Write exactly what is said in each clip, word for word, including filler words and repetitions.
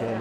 je.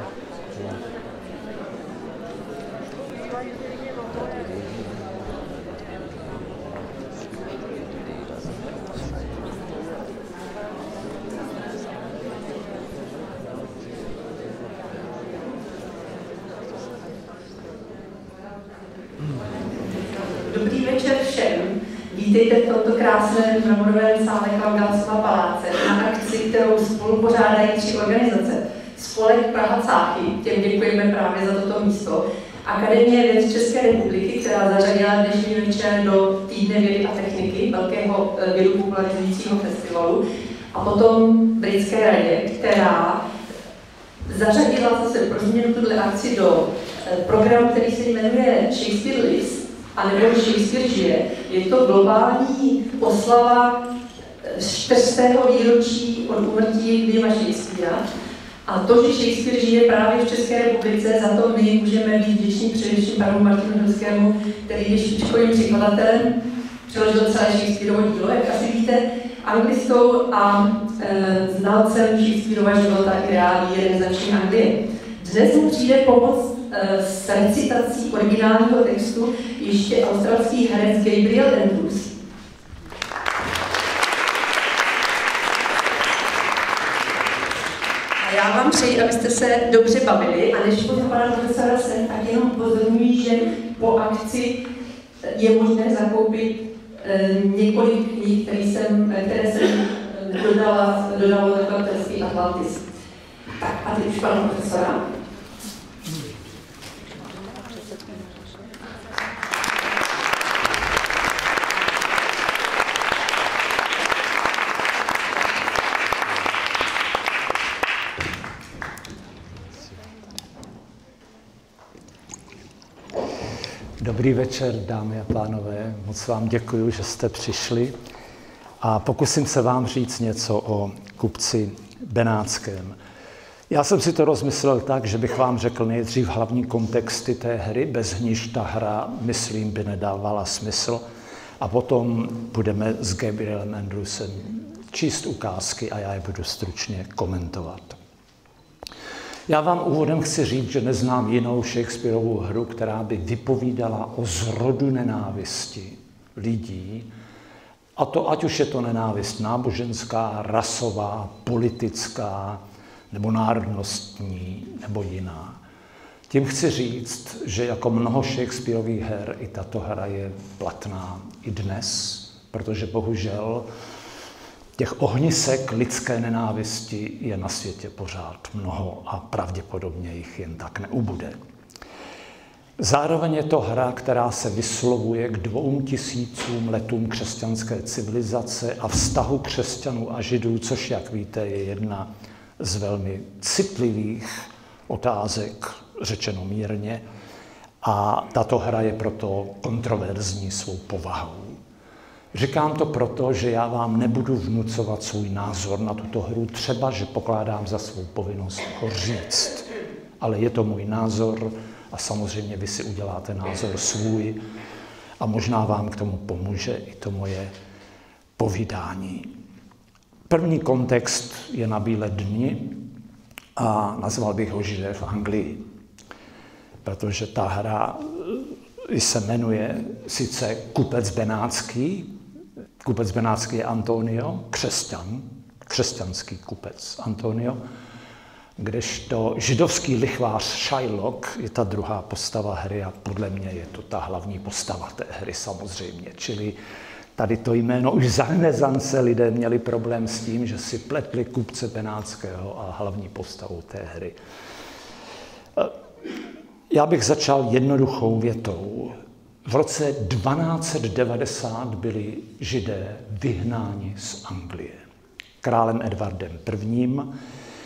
Dobrý večer všem. Vítejte v tomto krásném mramorovém sále Klaugausova paláce na akci, kterou spolu pořádají tři organizace. Spolek Praha Cáchy, těm děkujeme právě za toto místo, Akademie věd České republiky, která zařadila dnešní večer do Týdne vědy a techniky, velkého vědu popularizujícího festivalu, a potom Britské radě, která zařadila zase pro změnu tuhle akci do programu, který se jmenuje Shakespeare Lives, anebo Shakespeare žije. Je to globální oslava čtvrtého výročí od úmrtí Williama Shakespearea. A to, že Shakespeare žije právě v České republice, za to my můžeme být vděční především panu Martinu Hilskému, který je špičkovým překladatelem, přeložil celé Shakespeareovo dílo, jak asi víte, anglistou a e, znalcem Shakespeareova života i reálí renesanční Anglie. Dnes mu přijde pomoc e, s recitací originálního textu ještě australský herec Gabriel Andrews. A já vám přeji, abyste se dobře bavili, a než pozvu pana profesora sem, tak jenom upozorňuji, že po akci je možné zakoupit e, několik knih, které jsem, které jsem dodala, dodala do nakladatelství Atlantis. Tak a teď už pana profesora. Dobrý večer, dámy a pánové. Moc vám děkuji, že jste přišli. A pokusím se vám říct něco o kupci Benátském. Já jsem si to rozmyslel tak, že bych vám řekl nejdřív hlavní kontexty té hry, bez níž ta hra, myslím, by nedávala smysl. A potom budeme s Gabrielem Andrewsem číst ukázky a já je budu stručně komentovat. Já vám úvodem chci říct, že neznám jinou Shakespeareovu hru, která by vypovídala o zrodu nenávisti lidí, a to ať už je to nenávist náboženská, rasová, politická, nebo národnostní, nebo jiná. Tím chci říct, že jako mnoho Shakespeareových her i tato hra je platná i dnes, protože bohužel těch ohnisek lidské nenávisti je na světě pořád mnoho a pravděpodobně jich jen tak neubude. Zároveň je to hra, která se vyslovuje k dvou tisícům letům křesťanské civilizace a vztahu křesťanů a židů, což, jak víte, je jedna z velmi citlivých otázek, řečeno mírně, a tato hra je proto kontroverzní svou povahou. Říkám to proto, že já vám nebudu vnucovat svůj názor na tuto hru, třeba, že pokládám za svou povinnost ho říct. Ale je to můj názor a samozřejmě vy si uděláte názor svůj a možná vám k tomu pomůže i to moje povídání. První kontext je na bílé dni a nazval bych ho Židé v Anglii, protože ta hra se jmenuje sice Kupec Benátský. Kupec Benátský je Antonio, křesťan, křesťanský kupec Antonio, kdežto židovský lichvář Shylock je ta druhá postava hry a podle mě je to ta hlavní postava té hry samozřejmě. Čili tady to jméno už za renesance lidé měli problém s tím, že si pletli kupce Benátského a hlavní postavu té hry. Já bych začal jednoduchou větou. V roce dvanáct set devadesát byli Židé vyhnáni z Anglie králem Edvardem prvním.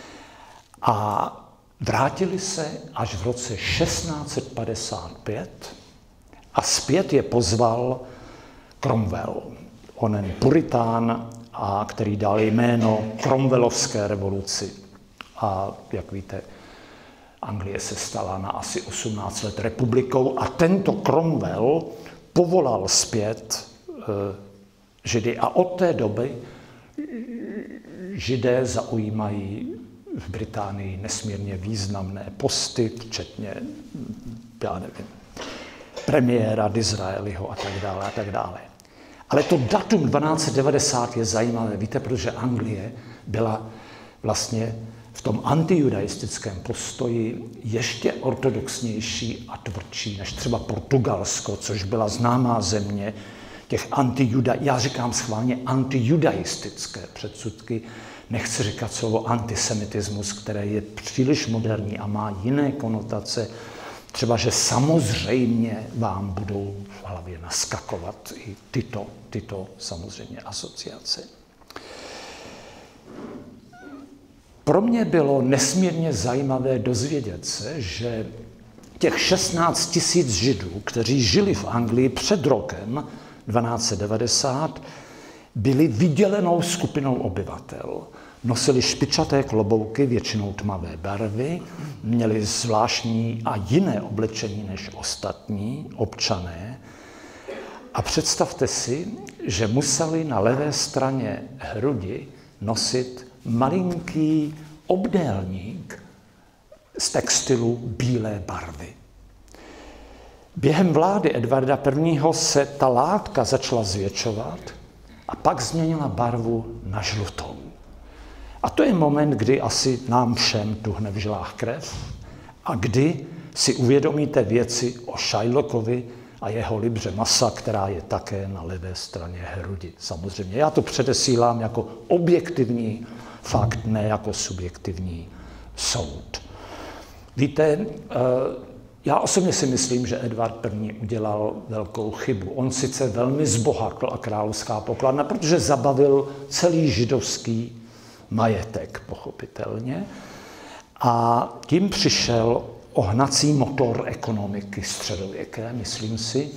A vrátili se až v roce šestnáct set padesát pět a zpět je pozval Cromwell, onen puritán, a který dal jméno Cromwellovské revoluci. A jak víte, Anglie se stala na asi osmnáct let republikou a tento Cromwell povolal zpět e, Židy. A od té doby Židé zaujímají v Británii nesmírně významné posty, včetně, já nevím, premiéra Disraeliho a tak dále a tak dále. Ale to datum dvanáct set devadesát je zajímavé, víte, protože Anglie byla vlastně v tom antijudaistickém postoji ještě ortodoxnější a tvrdší než třeba Portugalsko, což byla známá země těch antijuda, já říkám schválně antijudaistické předsudky, nechci říkat slovo antisemitismus, které je příliš moderní a má jiné konotace, třeba, že samozřejmě vám budou v hlavě naskakovat i tyto, tyto samozřejmě asociace. Pro mě bylo nesmírně zajímavé dozvědět se, že těch šestnáct tisíc Židů, kteří žili v Anglii před rokem dvanáct set devadesát, byli vydělenou skupinou obyvatel. Nosili špičaté klobouky, většinou tmavé barvy, měli zvláštní a jiné oblečení než ostatní občané. A představte si, že museli na levé straně hrudi nosit malinký obdélník z textilu bílé barvy. Během vlády Edvarda prvního. se ta látka začala zvětšovat a pak změnila barvu na žlutou. A to je moment, kdy asi nám všem tuhne v žilách krev a kdy si uvědomíte věci o Shylockovi a jeho libře masa, která je také na levé straně hrudi. Samozřejmě já to předesílám jako objektivní fakt, ne jako subjektivní soud. Víte, já osobně si myslím, že Edvard první. udělal velkou chybu. On sice velmi zbohatl a královská pokladna, protože zabavil celý židovský majetek, pochopitelně, a tím přišel o hnací motor ekonomiky středověké, myslím si.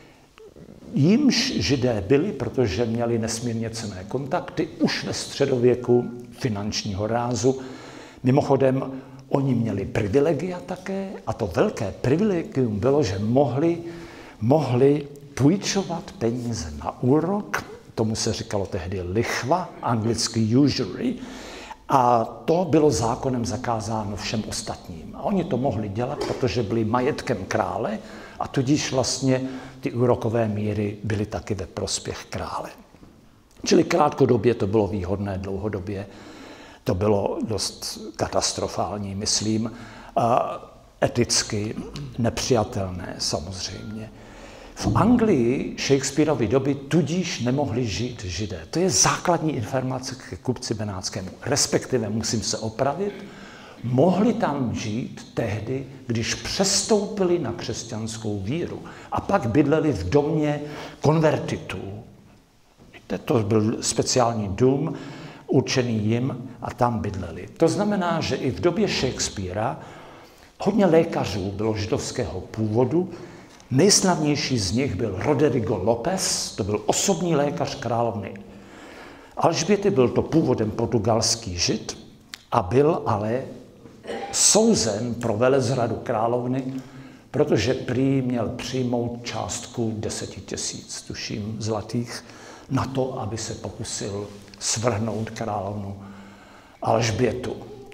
Jímž Židé byli, protože měli nesmírně cenné kontakty, už ve středověku finančního rázu. Mimochodem, oni měli privilegia také, a to velké privilegium bylo, že mohli, mohli půjčovat peníze na úrok, tomu se říkalo tehdy lichva, anglicky usury, a to bylo zákonem zakázáno všem ostatním. A oni to mohli dělat, protože byli majetkem krále a tudíž vlastně ty úrokové míry byly taky ve prospěch krále. Čili krátkodobě to bylo výhodné, dlouhodobě to bylo dost katastrofální, myslím, a eticky nepřijatelné samozřejmě. V Anglii Shakespeareovy doby tudíž nemohli žít Židé. To je základní informace ke kupci benátskému. Respektive, musím se opravit, mohli tam žít tehdy, když přestoupili na křesťanskou víru a pak bydleli v domě konvertitů. Víte, to byl speciální dům určený jim a tam bydleli. To znamená, že i v době Shakespearea hodně lékařů bylo židovského původu. Nejslavnější z nich byl Roderigo Lopez, to byl osobní lékař královny Alžběty, byl to původem portugalský Žid a byl ale souzen pro velezradu královny, protože prý měl přijmout částku deset tisíc, tuším, zlatých, na to, aby se pokusil svrhnout královnu Alžbětu.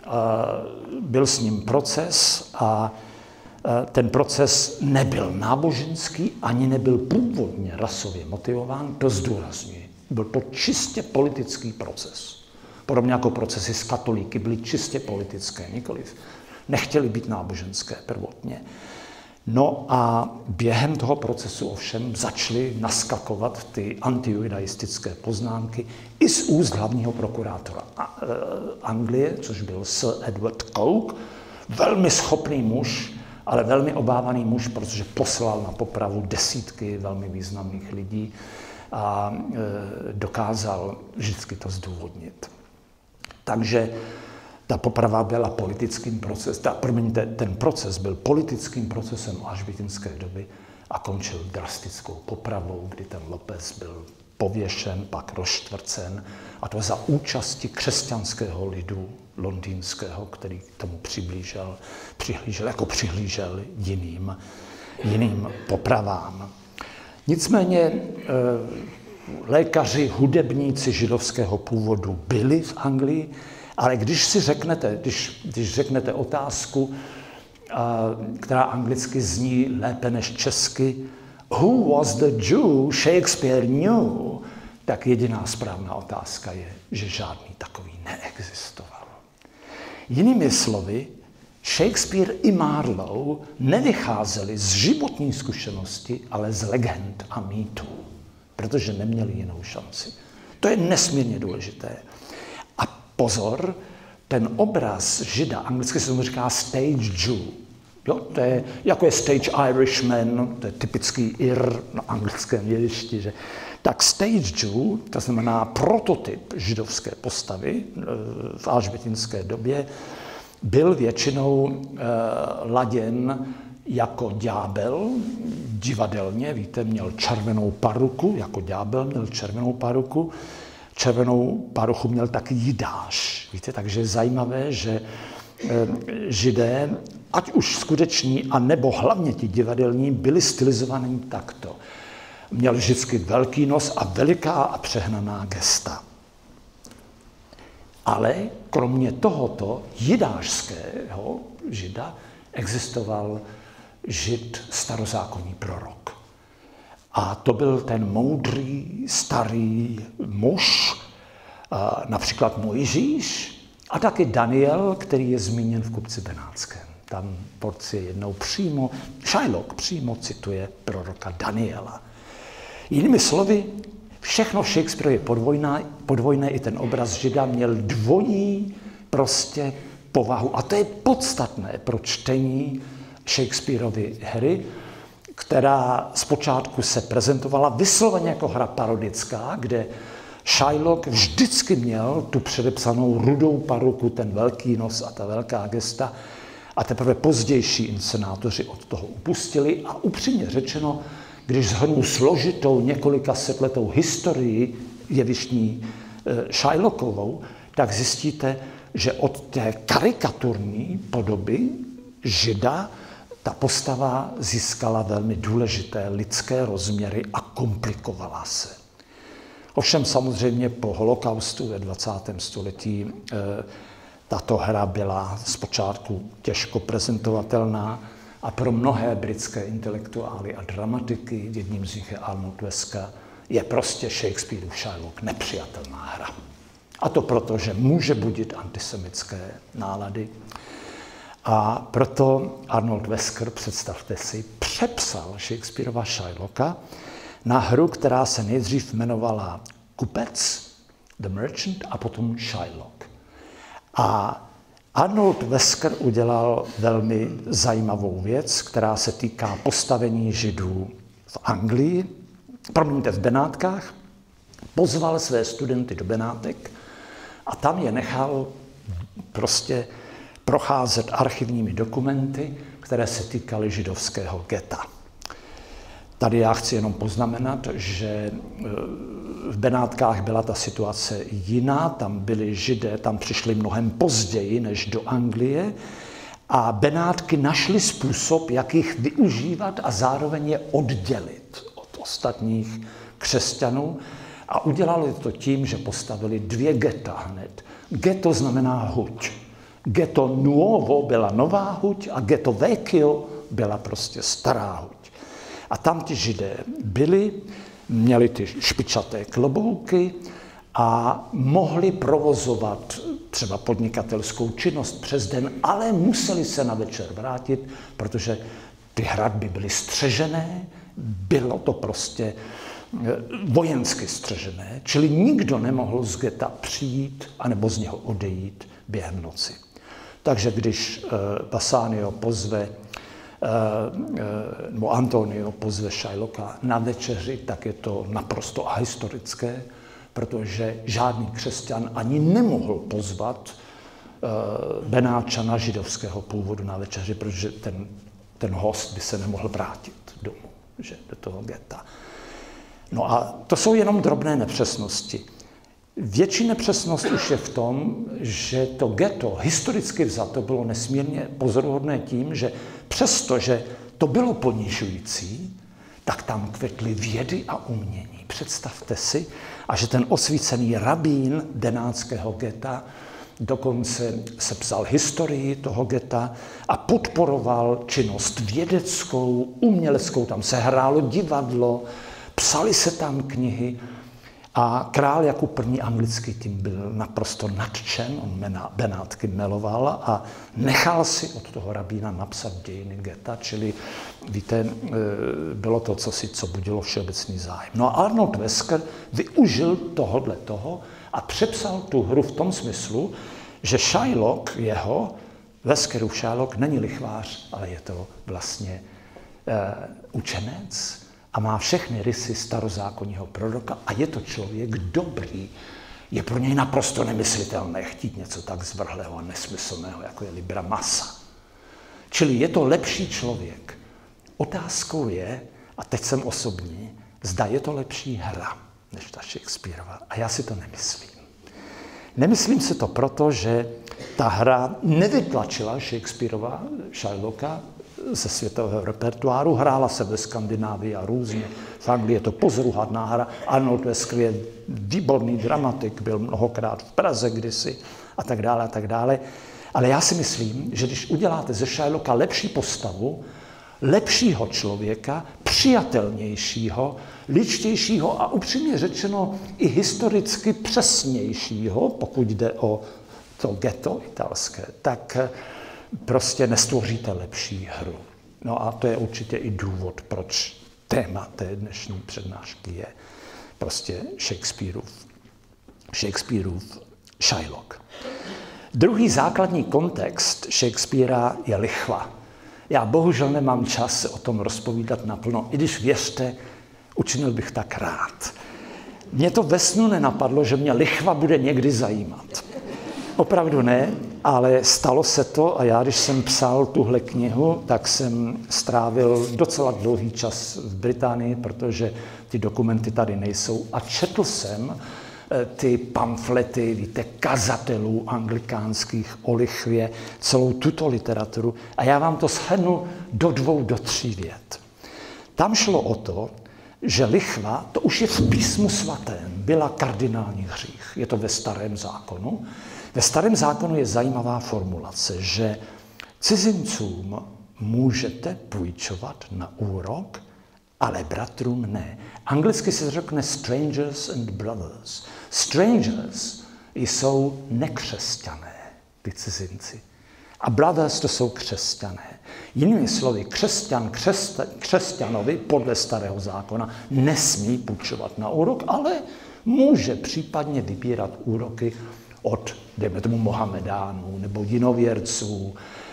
Byl s ním proces a ten proces nebyl náboženský, ani nebyl původně rasově motivován, to zdůrazňuji. Byl to čistě politický proces. Podobně jako procesy s katolíky byly čistě politické, nikoliv. Nechtěli být náboženské prvotně. No a během toho procesu ovšem začaly naskakovat ty antijudaistické poznámky i z úst hlavního prokurátora Anglie, což byl Sir Edward Coke, velmi schopný muž, ale velmi obávaný muž, protože poslal na popravu desítky velmi významných lidí a e, dokázal vždycky to zdůvodnit. Takže ta poprava byla politickým procesem, ta, promiňte, ten proces byl politickým procesem alžbětinské doby a končil drastickou popravou, kdy ten López byl pověšen, pak rozštvrcen, a to za účasti křesťanského lidu londýnského, který k tomu přiblížel, přihlížel, jako přihlížel jiným, jiným popravám. Nicméně lékaři, hudebníci židovského původu byli v Anglii Ale když si řeknete, když, když řeknete otázku, která anglicky zní lépe než česky, who was the Jew Shakespeare knew, tak jediná správná otázka je, že žádný takový neexistoval. Jinými slovy, Shakespeare i Marlowe nevycházeli z životní zkušenosti, ale z legend a mýtů, protože neměli jinou šanci. To je nesmírně důležité. A pozor, ten obraz Žida, anglicky se tomu říká stage Jew, jo, to je, jako je stage Irishman, to je typický Ir na anglickém jevišti, že tak stage Jew, to znamená prototyp židovské postavy v alžbětinské době, byl většinou e, laděn jako ďábel, divadelně, víte, měl červenou paruku, jako ďábel měl červenou paruku, červenou paruchu měl taky Jidáš, víte, takže je zajímavé, že e, Židé, ať už skuteční, a nebo hlavně ti divadelní, byli stylizovaní takto. Měl vždycky velký nos a veliká a přehnaná gesta. Ale kromě tohoto jidášského Žida existoval Žid starozákonní prorok. A to byl ten moudrý, starý muž, například Mojžíš, a taky Daniel, který je zmíněn v Kupci benátském. Tam Porcie jednou přímo, Shylock přímo cituje proroka Daniela. Jinými slovy, všechno v Shakespeare je podvojné, podvojné, i ten obraz Žida měl dvojí prostě povahu. A to je podstatné pro čtení Shakespeareovy hry, která zpočátku se prezentovala vysloveně jako hra parodická, kde Shylock vždycky měl tu předepsanou rudou paruku, ten velký nos a ta velká gesta. A teprve pozdější inscenátoři od toho upustili a upřímně řečeno, když shrnu složitou několika setletou historii jevištní e, Shylockovou, tak zjistíte, že od té karikaturní podoby Žida ta postava získala velmi důležité lidské rozměry a komplikovala se. Ovšem samozřejmě po holokaustu ve dvacátém století e, tato hra byla zpočátku těžko prezentovatelná a pro mnohé britské intelektuály a dramatiky, jedním z nich je Arnold Wesker, je prostě Shakespeareův Shylock nepřijatelná hra. A to proto, že může budit antisemické nálady. A proto Arnold Wesker, představte si, přepsal Shakespeareova Shylocka na hru, která se nejdřív jmenovala Kupec, The Merchant, a potom Shylock. A Arnold Wesker udělal velmi zajímavou věc, která se týká postavení Židů v Anglii, promiňte, v Benátkách. Pozval své studenty do Benátek a tam je nechal prostě procházet archivními dokumenty, které se týkaly židovského geta. Tady já chci jenom poznamenat, že v Benátkách byla ta situace jiná, tam byli Židé, tam přišli mnohem později než do Anglie a Benátky našli způsob, jak jich využívat a zároveň je oddělit od ostatních křesťanů a udělali to tím, že postavili dvě geta hned. Ghetto znamená huť. Ghetto nuovo byla nová huť a ghetto vecchio byla prostě stará huť. A tam ti Židé byli, měli ty špičaté klobouky a mohli provozovat třeba podnikatelskou činnost přes den, ale museli se na večer vrátit, protože ty hradby byly střežené, bylo to prostě vojensky střežené, čili nikdo nemohl z geta přijít anebo z něho odejít během noci. Takže když Bassanio pozve nebo Antonio pozve Shylocka na večeři, tak je to naprosto ahistorické, protože žádný křesťan ani nemohl pozvat Benáčana židovského původu na večeři, protože ten, ten host by se nemohl vrátit domů, že, do toho geta. No a to jsou jenom drobné nepřesnosti. Větší nepřesnost už je v tom, že to ghetto historicky vzato bylo nesmírně pozoruhodné tím, že přestože to bylo ponižující, tak tam kvetly vědy a umění. Představte si, a že ten osvícený rabín benátského geta dokonce sepsal historii toho geta a podporoval činnost vědeckou, uměleckou, tam se hrálo divadlo, psaly se tam knihy a král jako první anglický tím byl naprosto nadšen, on Benátky miloval a nechal si od toho rabína napsat dějiny geta, čili víte, bylo to cosi, co budilo všeobecný zájem. No a Arnold Wesker využil tohodle toho a přepsal tu hru v tom smyslu, že Shylock jeho, Weskerův Shylock, není lichvář, ale je to vlastně e, učenec a má všechny rysy starozákonního proroka a je to člověk dobrý. Je pro něj naprosto nemyslitelné chtít něco tak zvrhlého a nesmyslného, jako je Libra Massa. Čili je to lepší člověk. Otázkou je, a teď jsem osobní, zda je to lepší hra, než ta Shakespearova. A já si to nemyslím. Nemyslím si to proto, že ta hra nevytlačila Shakespearova Shylocka ze světového repertoáru. Hrála se ve Skandinávii a různě. V Anglii je to pozoruhodná hra. Arnold Wesker je výborný dramatik, byl mnohokrát v Praze kdysi a tak dále a tak dále. Ale já si myslím, že když uděláte ze Shylocka lepší postavu, lepšího člověka, přijatelnějšího, ličtějšího a upřímně řečeno i historicky přesnějšího, pokud jde o to ghetto italské, tak prostě nestvoříte lepší hru. No a to je určitě i důvod, proč téma té dnešní přednášky je prostě Shakespearův, Shakespearův Shylock. Druhý základní kontext Shakespeara je lichva. Já bohužel nemám čas se o tom rozpovídat naplno, i když věřte, učinil bych tak rád. Mně to ve snu nenapadlo, že mě lichva bude někdy zajímat. Opravdu ne, ale stalo se to a já, když jsem psal tuhle knihu, tak jsem strávil docela dlouhý čas v Británii, protože ty dokumenty tady nejsou a četl jsem ty pamflety, víte, kazatelů anglikánských o lichvě, celou tuto literaturu a já vám to shrnu do dvou, do tří vět. Tam šlo o to, že lichva, to už je v písmu svatém, byla kardinální hřích. Je to ve Starém zákonu. Ve Starém zákonu je zajímavá formulace, že cizincům můžete půjčovat na úrok, ale bratrům ne. Anglicky se řekne strangers and brothers. Strangers jsou nekřesťané, ty cizinci. A brothers to jsou křesťané. Jinými slovy, křesťan křesťa, křesťanovi podle Starého zákona nesmí půjčovat na úrok, ale může případně vybírat úroky od, dejme tomu, Mohamedánů nebo jinověrců.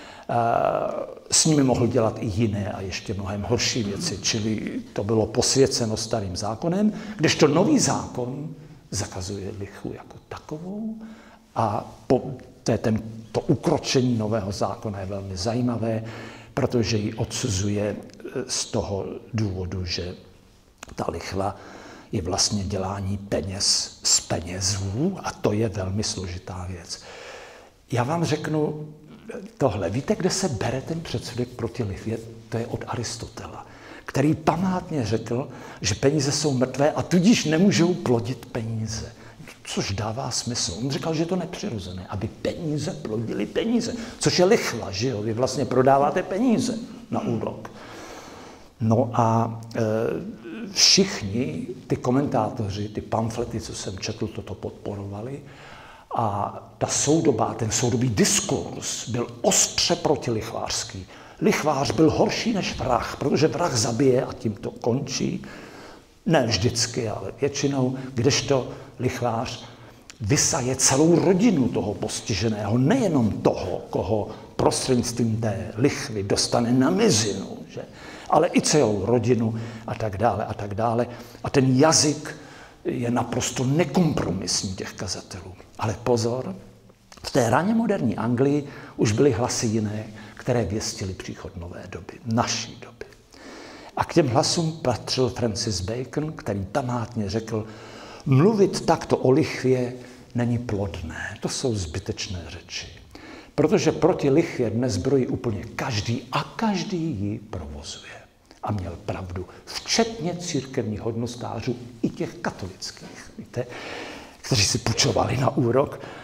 S nimi mohl dělat i jiné a ještě mnohem horší věci, čili to bylo posvěceno Starým zákonem, kdežto Nový zákon zakazuje lichvu jako takovou a po, to, je ten, to ukročení Nového zákona je velmi zajímavé, protože ji odsuzuje z toho důvodu, že ta lichva je vlastně dělání peněz z penězů a to je velmi složitá věc. Já vám řeknu tohle. Víte, kde se bere ten předsudek proti lichvě? To je od Aristotela, který památně řekl, že peníze jsou mrtvé a tudíž nemůžou plodit peníze. Což dává smysl. On říkal, že je to nepřirozené, aby peníze plodily peníze. Což je lichva, že jo? Vy vlastně prodáváte peníze na úrok. No a e, všichni ty komentátoři, ty pamflety, co jsem četl, toto podporovali. A ta soudobá, ten soudobý diskurs byl ostře protilichvářský. Lichvář byl horší než vrah, protože vrah zabije a tím to končí. Ne vždycky, ale většinou, kdežto lichvář vysaje celou rodinu toho postiženého, nejenom toho, koho prostřednictvím té lichvy dostane na mizinu, že? Ale i celou rodinu a tak dále a tak dále. A ten jazyk je naprosto nekompromisní těch kazatelů. Ale pozor, v té raně moderní Anglii už byly hlasy jiné, které věstily příchod nové doby, naší doby. A k těm hlasům patřil Francis Bacon, který památně řekl, mluvit takto o lichvě není plodné, to jsou zbytečné řeči. Protože proti lichvě dnes brojí úplně každý a každý ji provozuje. A měl pravdu, včetně církevních hodnostářů i těch katolických, víte, kteří si půjčovali na úrok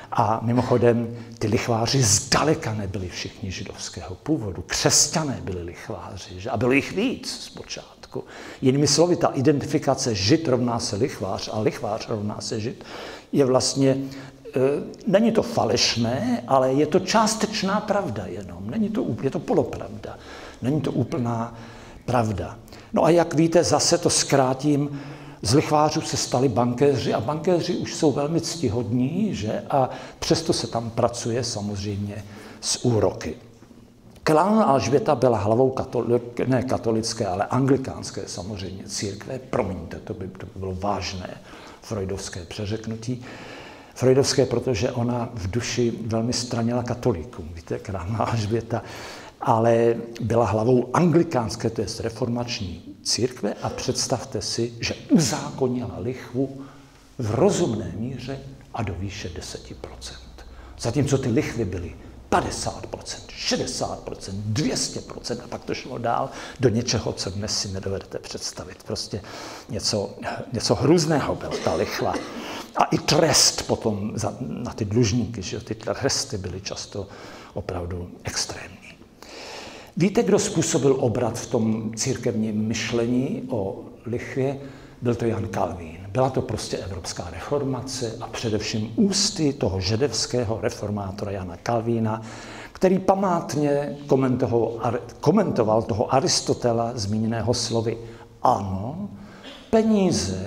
A mimochodem, ty lichváři zdaleka nebyli všichni židovského původu. Křesťané byli lichváři, že? A bylo jich víc zpočátku. Jinými slovy, ta identifikace žid rovná se lichvář a lichvář rovná se žid je vlastně, e, není to falešné, ale je to částečná pravda jenom. Není to, je to polopravda. Není to úplná pravda. No a jak víte, zase to zkrátím, z lichvářů se stali bankéři a bankéři už jsou velmi ctihodní, že? A přesto se tam pracuje samozřejmě s úroky. Královna Alžběta byla hlavou katolik, ne katolické, ale anglikánské samozřejmě církve. Promiňte, to by, to by bylo vážné freudovské přeřeknutí. Freudovské, protože ona v duši velmi stranila katolíkům. Víte, královna Alžběta, ale byla hlavou anglikánské, to je reformační církve a představte si, že uzákonila lichvu v rozumné míře a do výše deset procent. Zatímco ty lichvy byly padesát procent, šedesát procent, dvě stě procent a pak to šlo dál do něčeho, co dnes si nedovedete představit. Prostě něco, něco hrůzného byla ta lichva. A i trest potom za, na ty dlužníky, že ty tresty byly často opravdu extrémní. Víte, kdo způsobil obrat v tom církevním myšlení o lichvě? Byl to Jan Kalvín. Byla to prostě evropská reformace a především ústy toho židovského reformátora Jana Kalvína, který památně komentoval toho Aristotela zmíněného slovy. Ano, peníze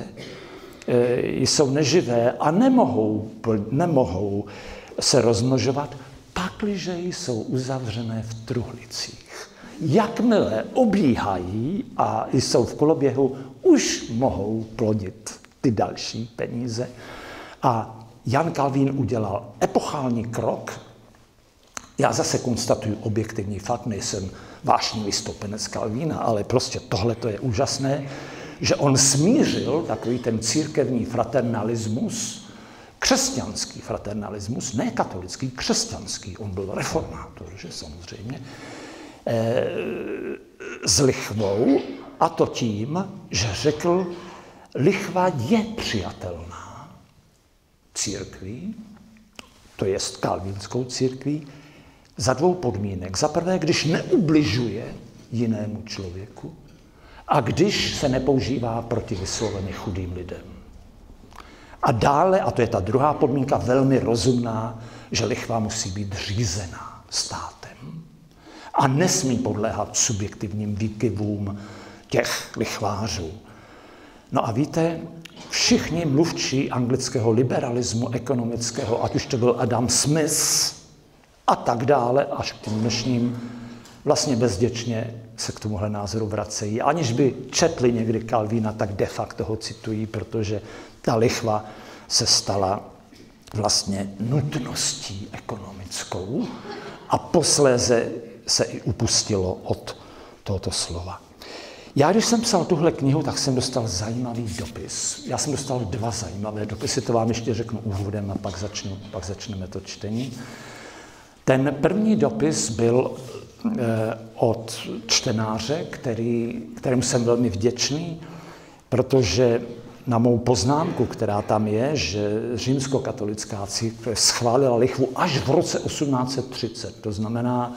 e, jsou neživé a nemohou, nemohou se rozmnožovat, pakliže jsou uzavřené v truhlicích. Jakmile obíhají a jsou v koloběhu, už mohou plodit ty další peníze. A Jan Kalvín udělal epochální krok. Já zase konstatuju objektivní fakt, nejsem vášnivý stoupenec Kalvína, ale prostě tohle to je úžasné, že on smířil takový ten církevní fraternalismus, křesťanský fraternalismus, ne katolický, křesťanský, on byl reformátor, že samozřejmě, e, s lichvou, a to tím, že řekl, lichva je přijatelná církví, to je kalvínskou církví, za dvou podmínek. Za prvé, když neubližuje jinému člověku a když se nepoužívá proti vysloveně chudým lidem. A dále, a to je ta druhá podmínka, velmi rozumná, že lichva musí být řízená státem a nesmí podléhat subjektivním výkyvům těch lichvářů. No a víte, všichni mluvčí anglického liberalismu ekonomického, ať už to byl Adam Smith a tak dále, až k těm dnešním, vlastně bezděčně se k tomuhle názoru vracejí. Aniž by četli někdy Kalvína, tak de facto ho citují, protože ta lichva se stala vlastně nutností ekonomickou a posléze se i upustilo od tohoto slova. Já, když jsem psal tuhle knihu, tak jsem dostal zajímavý dopis. Já jsem dostal dva zajímavé dopisy, to vám ještě řeknu úvodem a pak, začnu, pak začneme to čtení. Ten první dopis byl eh, od čtenáře, který, kterému jsem velmi vděčný, protože na mou poznámku, která tam je, že římskokatolická církev schválila lichvu až v roce osmnáct set třicet, to znamená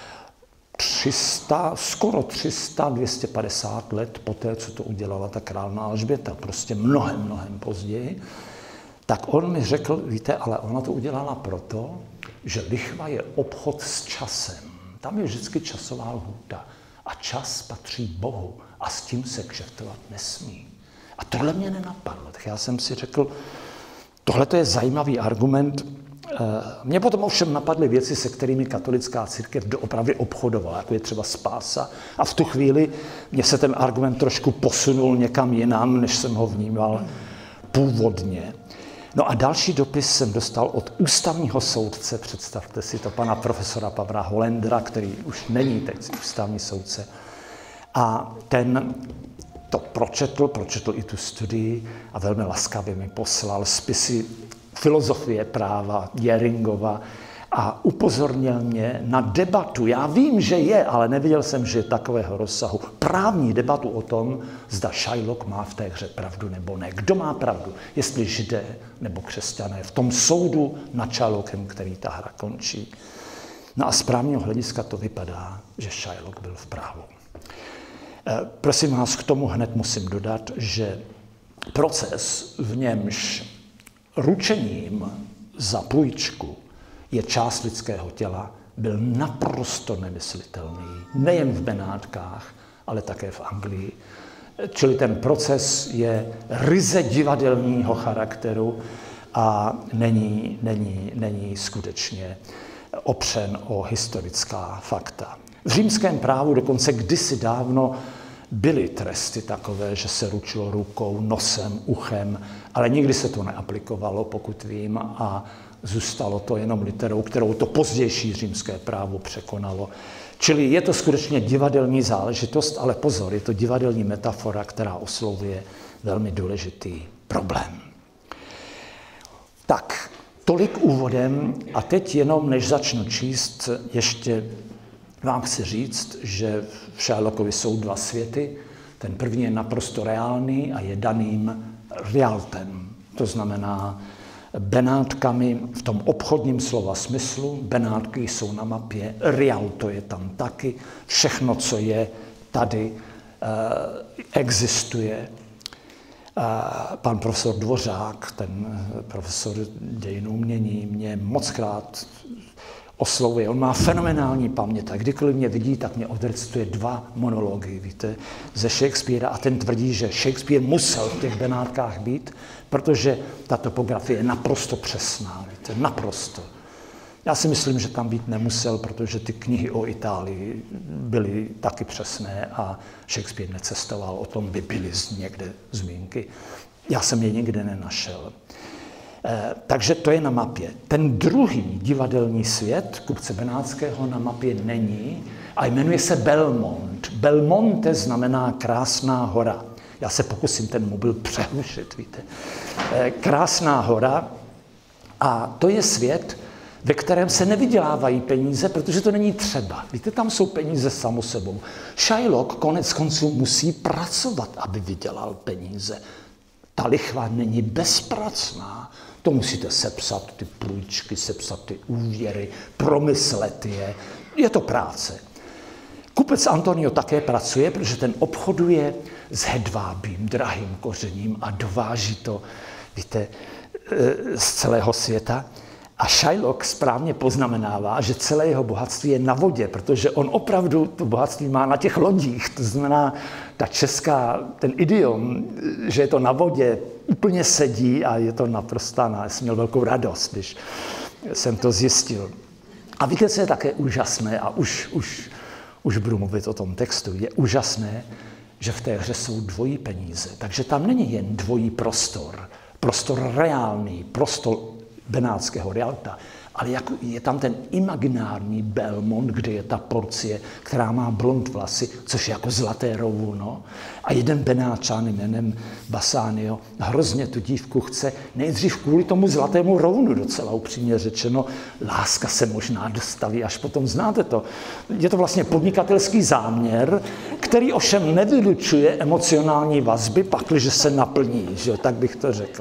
tři sta, skoro tři sta, dvě stě padesát let poté, co to udělala ta královna Alžběta, prostě mnohem, mnohem později, tak on mi řekl, víte, ale ona to udělala proto, že lichva je obchod s časem. Tam je vždycky časová lhůta a čas patří Bohu a s tím se kšeftovat nesmí. A tohle mě nenapadlo, tak já jsem si řekl, tohle je zajímavý argument. Mně potom ovšem napadly věci, se kterými katolická církev doopravdy obchodovala, jako je třeba spása. A v tu chvíli mě se ten argument trošku posunul někam jinam, než jsem ho vnímal původně. No a další dopis jsem dostal od ústavního soudce, představte si to, pana profesora Pavla Holendra, který už není teď ústavní soudce. A ten to pročetl, pročetl i tu studii a velmi laskavě mi poslal spisy filozofie práva Järingova a upozornil mě na debatu. Já vím, že je, ale neviděl jsem, že je takového rozsahu. Právní debatu o tom, zda Shylock má v té hře pravdu nebo ne. Kdo má pravdu, jestli Židé nebo křesťané. V tom soudu nad Shylockem, který ta hra končí. No a z právního hlediska to vypadá, že Shylock byl v právu. Prosím vás, k tomu hned musím dodat, že proces, v němž ručením za půjčku je část lidského těla, byl naprosto nemyslitelný. Nejen v Benátkách, ale také v Anglii. Čili ten proces je ryze divadelního charakteru a není, není, není skutečně opřen o historická fakta. V římském právu dokonce kdysi dávno byly tresty takové, že se ručilo rukou, nosem, uchem, ale nikdy se to neaplikovalo, pokud vím, a zůstalo to jenom literou, kterou to pozdější římské právo překonalo. Čili je to skutečně divadelní záležitost, ale pozor, je to divadelní metafora, která oslovuje velmi důležitý problém. Tak, tolik úvodem a teď jenom, než začnu číst, ještě vám chci říct, že v Shylockovi jsou dva světy. Ten první je naprosto reálný a je daným realtem. To znamená Benátkami v tom obchodním slova smyslu. Benátky jsou na mapě, Rialto je tam taky. Všechno, co je tady, existuje. Pan profesor Dvořák, ten profesor dějin umění, mě mockrát oslovuje. On má fenomenální paměť. A kdykoliv mě vidí, tak mě odrecituje dva monology, víte, ze Shakespearea. A ten tvrdí, že Shakespeare musel v těch Benátkách být, protože ta topografie je naprosto přesná, víte, naprosto. Já si myslím, že tam být nemusel, protože ty knihy o Itálii byly taky přesné a Shakespeare necestoval, o tom by byly někde zmínky. Já jsem je nikde nenašel. Eh, takže to je na mapě. Ten druhý divadelní svět kupce Benátského na mapě není a jmenuje se Belmont. Belmonte znamená krásná hora. Já se pokusím ten mobil přehlušit, víte. Eh, krásná hora a to je svět, ve kterém se nevydělávají peníze, protože to není třeba. Víte, tam jsou peníze samo sebou. Shylock konec konců musí pracovat, aby vydělal peníze. Ta lichva není bezpracná. To musíte sepsat ty půjčky, sepsat ty úvěry, promyslet je. Je to práce. Kupec Antonio také pracuje, protože ten obchoduje s hedvábím, drahým kořením a dováží to, víte, z celého světa. A Shylock správně poznamenává, že celé jeho bohatství je na vodě, protože on opravdu to bohatství má na těch lodích. To znamená, ta česká, ten idiom, že je to na vodě, úplně sedí a je to naprostá. Já jsem měl velkou radost, když jsem to zjistil. A víte, co je také úžasné, a už, už, už budu mluvit o tom textu, je úžasné, že v té hře jsou dvojí peníze. Takže tam není jen dvojí prostor, prostor reálný, prostor benátského Rialta, ale jako je tam ten imaginární Belmont, kde je ta porcie, která má blond vlasy, což je jako zlaté rouno. A jeden Benátčan jménem Bassanio hrozně tu dívku chce, nejdřív kvůli tomu zlatému rounu, docela upřímně řečeno. Láska se možná dostaví, až potom znáte to. Je to vlastně podnikatelský záměr, který ovšem nevylučuje emocionální vazby, pakliže se naplní, že? Tak bych to řekl.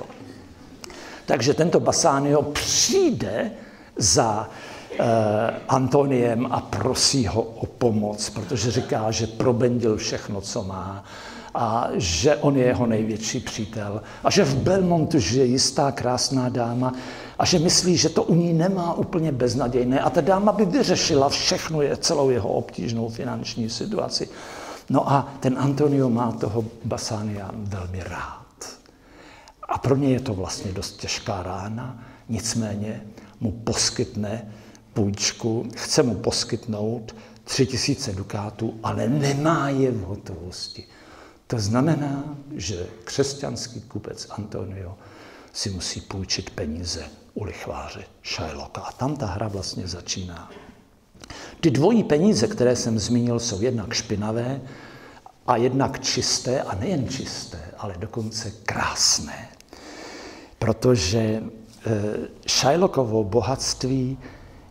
Takže tento Bassanio přijde za eh, Antoniem a prosí ho o pomoc, protože říká, že probendil všechno, co má a že on je jeho největší přítel a že v Belmontu žije jistá krásná dáma a že myslí, že to u ní nemá úplně beznadějné a ta dáma by vyřešila všechno, je, celou jeho obtížnou finanční situaci. No a ten Antonio má toho Bassania velmi rád. A pro ně je to vlastně dost těžká rána, nicméně mu poskytne půjčku, chce mu poskytnout tři tisíce dukátů, ale nemá je v hotovosti. To znamená, že křesťanský kupec Antonio si musí půjčit peníze u lichváře Shylocka. A tam ta hra vlastně začíná. Ty dvojí peníze, které jsem zmínil, jsou jednak špinavé a jednak čisté, a nejen čisté, ale dokonce krásné. Protože Shylockovo bohatství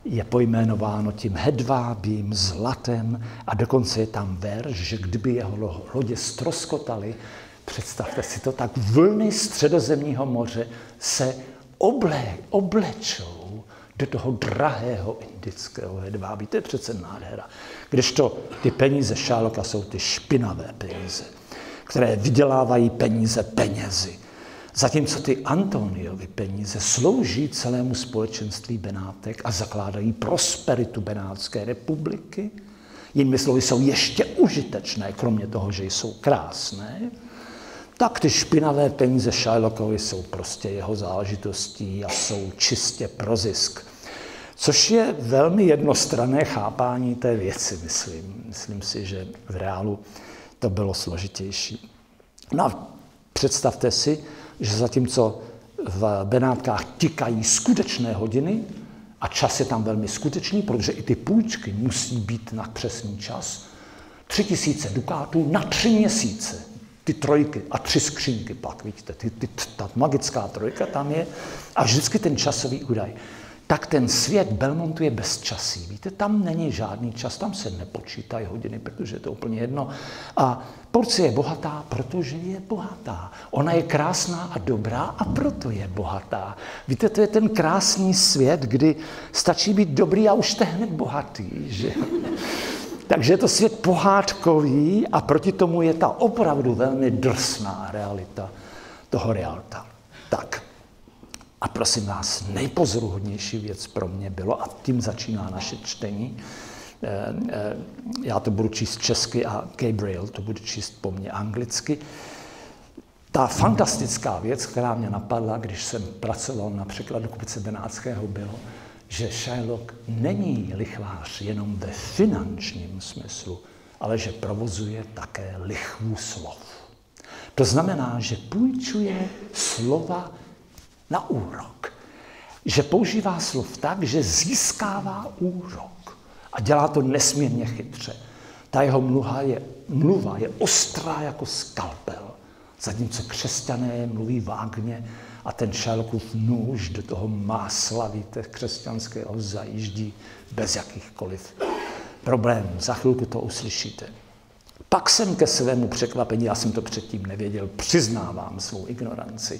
je pojmenováno tím hedvábím zlatem a dokonce je tam verš, že kdyby jeho lodě ztroskotaly, představte si to, tak vlny Středozemního moře se oble, oblečou do toho drahého indického hedvábí. To je přece nádhera. Kdežto ty peníze Sherlocka jsou ty špinavé peníze, které vydělávají peníze penězi. Zatímco ty Antoniovy peníze slouží celému společenství Benátek a zakládají prosperitu Benátské republiky. Jinými slovy jsou ještě užitečné, kromě toho, že jsou krásné. Tak ty špinavé peníze Sherlockovi jsou prostě jeho záležitostí a jsou čistě pro zisk. Což je velmi jednostranné chápání té věci, myslím. Myslím si, že v reálu to bylo složitější. No a představte si, že zatímco v Benátkách tikají skutečné hodiny a čas je tam velmi skutečný, protože i ty půjčky musí být na přesný čas, tři tisíce dukátů na tři měsíce. Ty trojky a tři skřínky pak, vidíte, ty, ty, ta magická trojka tam je a vždycky ten časový údaj. Tak ten svět Belmontu je bezčasý. Víte, tam není žádný čas, tam se nepočítají hodiny, protože je to úplně jedno. A Porcie je bohatá, protože je bohatá. Ona je krásná a dobrá a proto je bohatá. Víte, to je ten krásný svět, kdy stačí být dobrý a už jste hned bohatý, že? Takže je to svět pohádkový a proti tomu je ta opravdu velmi drsná realita toho Rialta. Tak. A prosím vás, nejpozoruhodnější věc pro mě bylo, a tím začíná naše čtení, já to budu číst česky a Gabriel to bude číst po mně anglicky, ta fantastická věc, která mě napadla, když jsem pracoval na překladu Kupce Benátského, bylo, že Sherlock není lichvář jenom ve finančním smyslu, ale že provozuje také lichvu slov. To znamená, že půjčuje slova na úrok. Že používá slov tak, že získává úrok. A dělá to nesmírně chytře. Ta jeho mluva je, mluva je ostrá jako skalpel. Zatímco křesťané mluví vágně a ten Sherlockův nůž do toho másla, víte, křesťanského zajíždí bez jakýchkoliv problémů. Za chvilku to uslyšíte. Pak jsem ke svému překvapení, já jsem to předtím nevěděl, přiznávám svou ignoranci,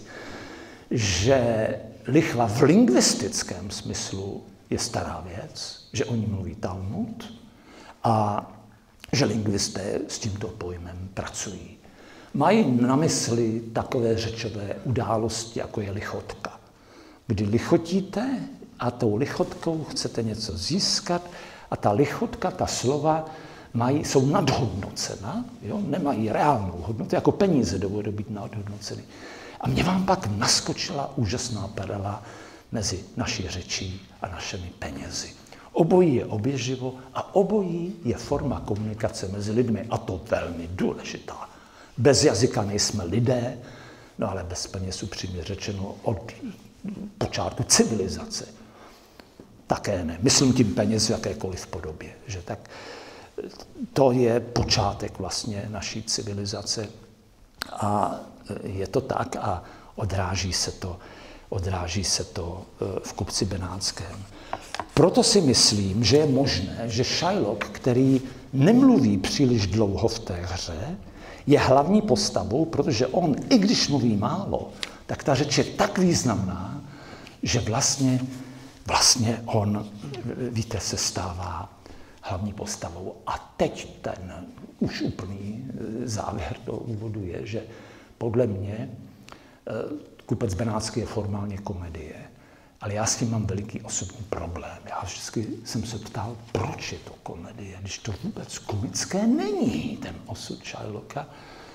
že lichva v lingvistickém smyslu je stará věc, že o ní mluví Talmud a že lingvisté s tímto pojmem pracují. Mají na mysli takové řečové události, jako je lichotka. Kdy lichotíte a tou lichotkou chcete něco získat a ta lichotka, ta slova mají, jsou nadhodnocena, jo? Nemají reálnou hodnotu, jako peníze dovedou být nadhodnoceny. A mě vám pak naskočila úžasná paralela mezi naší řečí a našimi penězi. Obojí je oběživo a obojí je forma komunikace mezi lidmi, a to velmi důležitá. Bez jazyka nejsme lidé, no ale bez peněz, upřímně řečeno, od počátku civilizace. Také ne. Myslím tím peněz v jakékoliv podobě. Že tak to je počátek vlastně naší civilizace a je to tak a odráží se to, odráží se to v Kupci Benátském. Proto si myslím, že je možné, že Sherlock, který nemluví příliš dlouho v té hře, je hlavní postavou, protože on, i když mluví málo, tak ta řeč je tak významná, že vlastně, vlastně on, víte, se stává hlavní postavou. A teď ten už úplný závěr toho úvodu je, že podle mě Kupec Benátský je formálně komedie, ale já s tím mám veliký osobní problém. Já vždycky jsem se ptal, proč je to komedie, když to vůbec komické není, ten osud Sherlocka.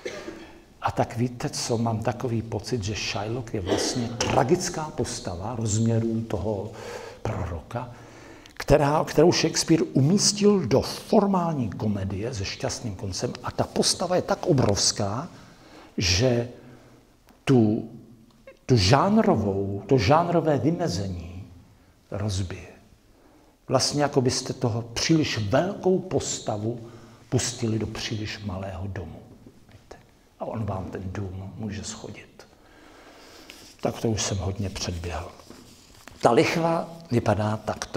A tak víte co, mám takový pocit, že Sherlock je vlastně tragická postava rozměrů toho proroka, která, kterou Shakespeare umístil do formální komedie se šťastným koncem a ta postava je tak obrovská, že tu, tu žánrovou, to žánrové vymezení rozbije. Vlastně jako byste toho příliš velkou postavu pustili do příliš malého domu. Víte? A on vám ten dům může schodit. Tak to už jsem hodně předběhl. Ta lichva vypadá takto.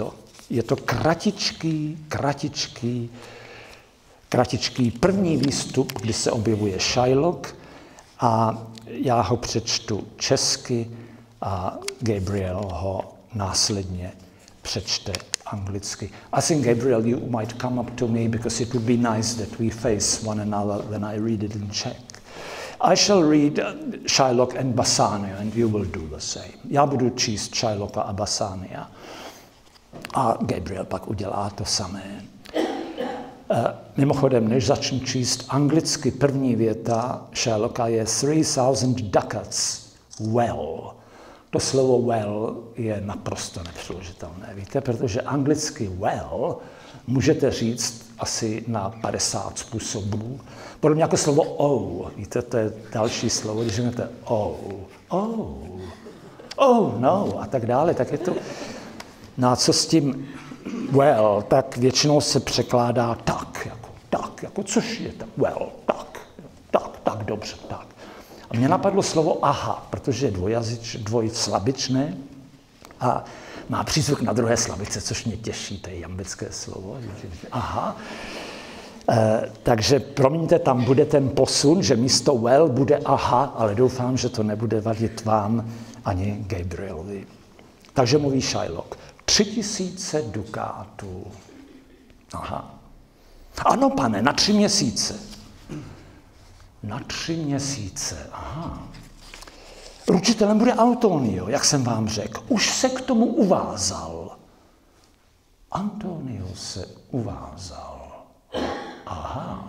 Je to kratičký, kratičký, kratičký první výstup, kdy se objevuje Shylock a já ho přečtu česky a Gabriel ho následně přečte anglicky. I think, Gabriel, you might come up to me because it would be nice that we face one another when I read it in Czech. I shall read Shylock and Bassanio and you will do the same. Já budu číst Shylocka a Bassania a Gabriel pak udělá to samé. Mimochodem, než začnu číst anglicky, první věta Shylocka je three thousand ducats well. To slovo well je naprosto nepřeložitelné, víte, protože anglicky well můžete říct asi na padesát způsobů. Podobně jako slovo oh, víte, to je další slovo, když řeknete oh, oh, oh no a tak dále, tak je to, no a co s tím well, tak většinou se překládá tak, jako tak, jako což je tak, well, tak, tak, tak, dobře, tak. A mě napadlo slovo aha, protože je dvojazyč, dvojslabičné a má přízvuk na druhé slabice, což mě těší, to je jambické slovo, aha. E, takže promiňte, tam bude ten posun, že místo well bude aha, ale doufám, že to nebude vadit vám ani Gabrielovi. Takže mluví Shylock. Tři tisíce dukátů. Aha. Ano, pane, na tři měsíce. Na tři měsíce, aha. Ručitelem bude Antonio, jak jsem vám řekl. Už se k tomu uvázal. Antonio se uvázal. Aha.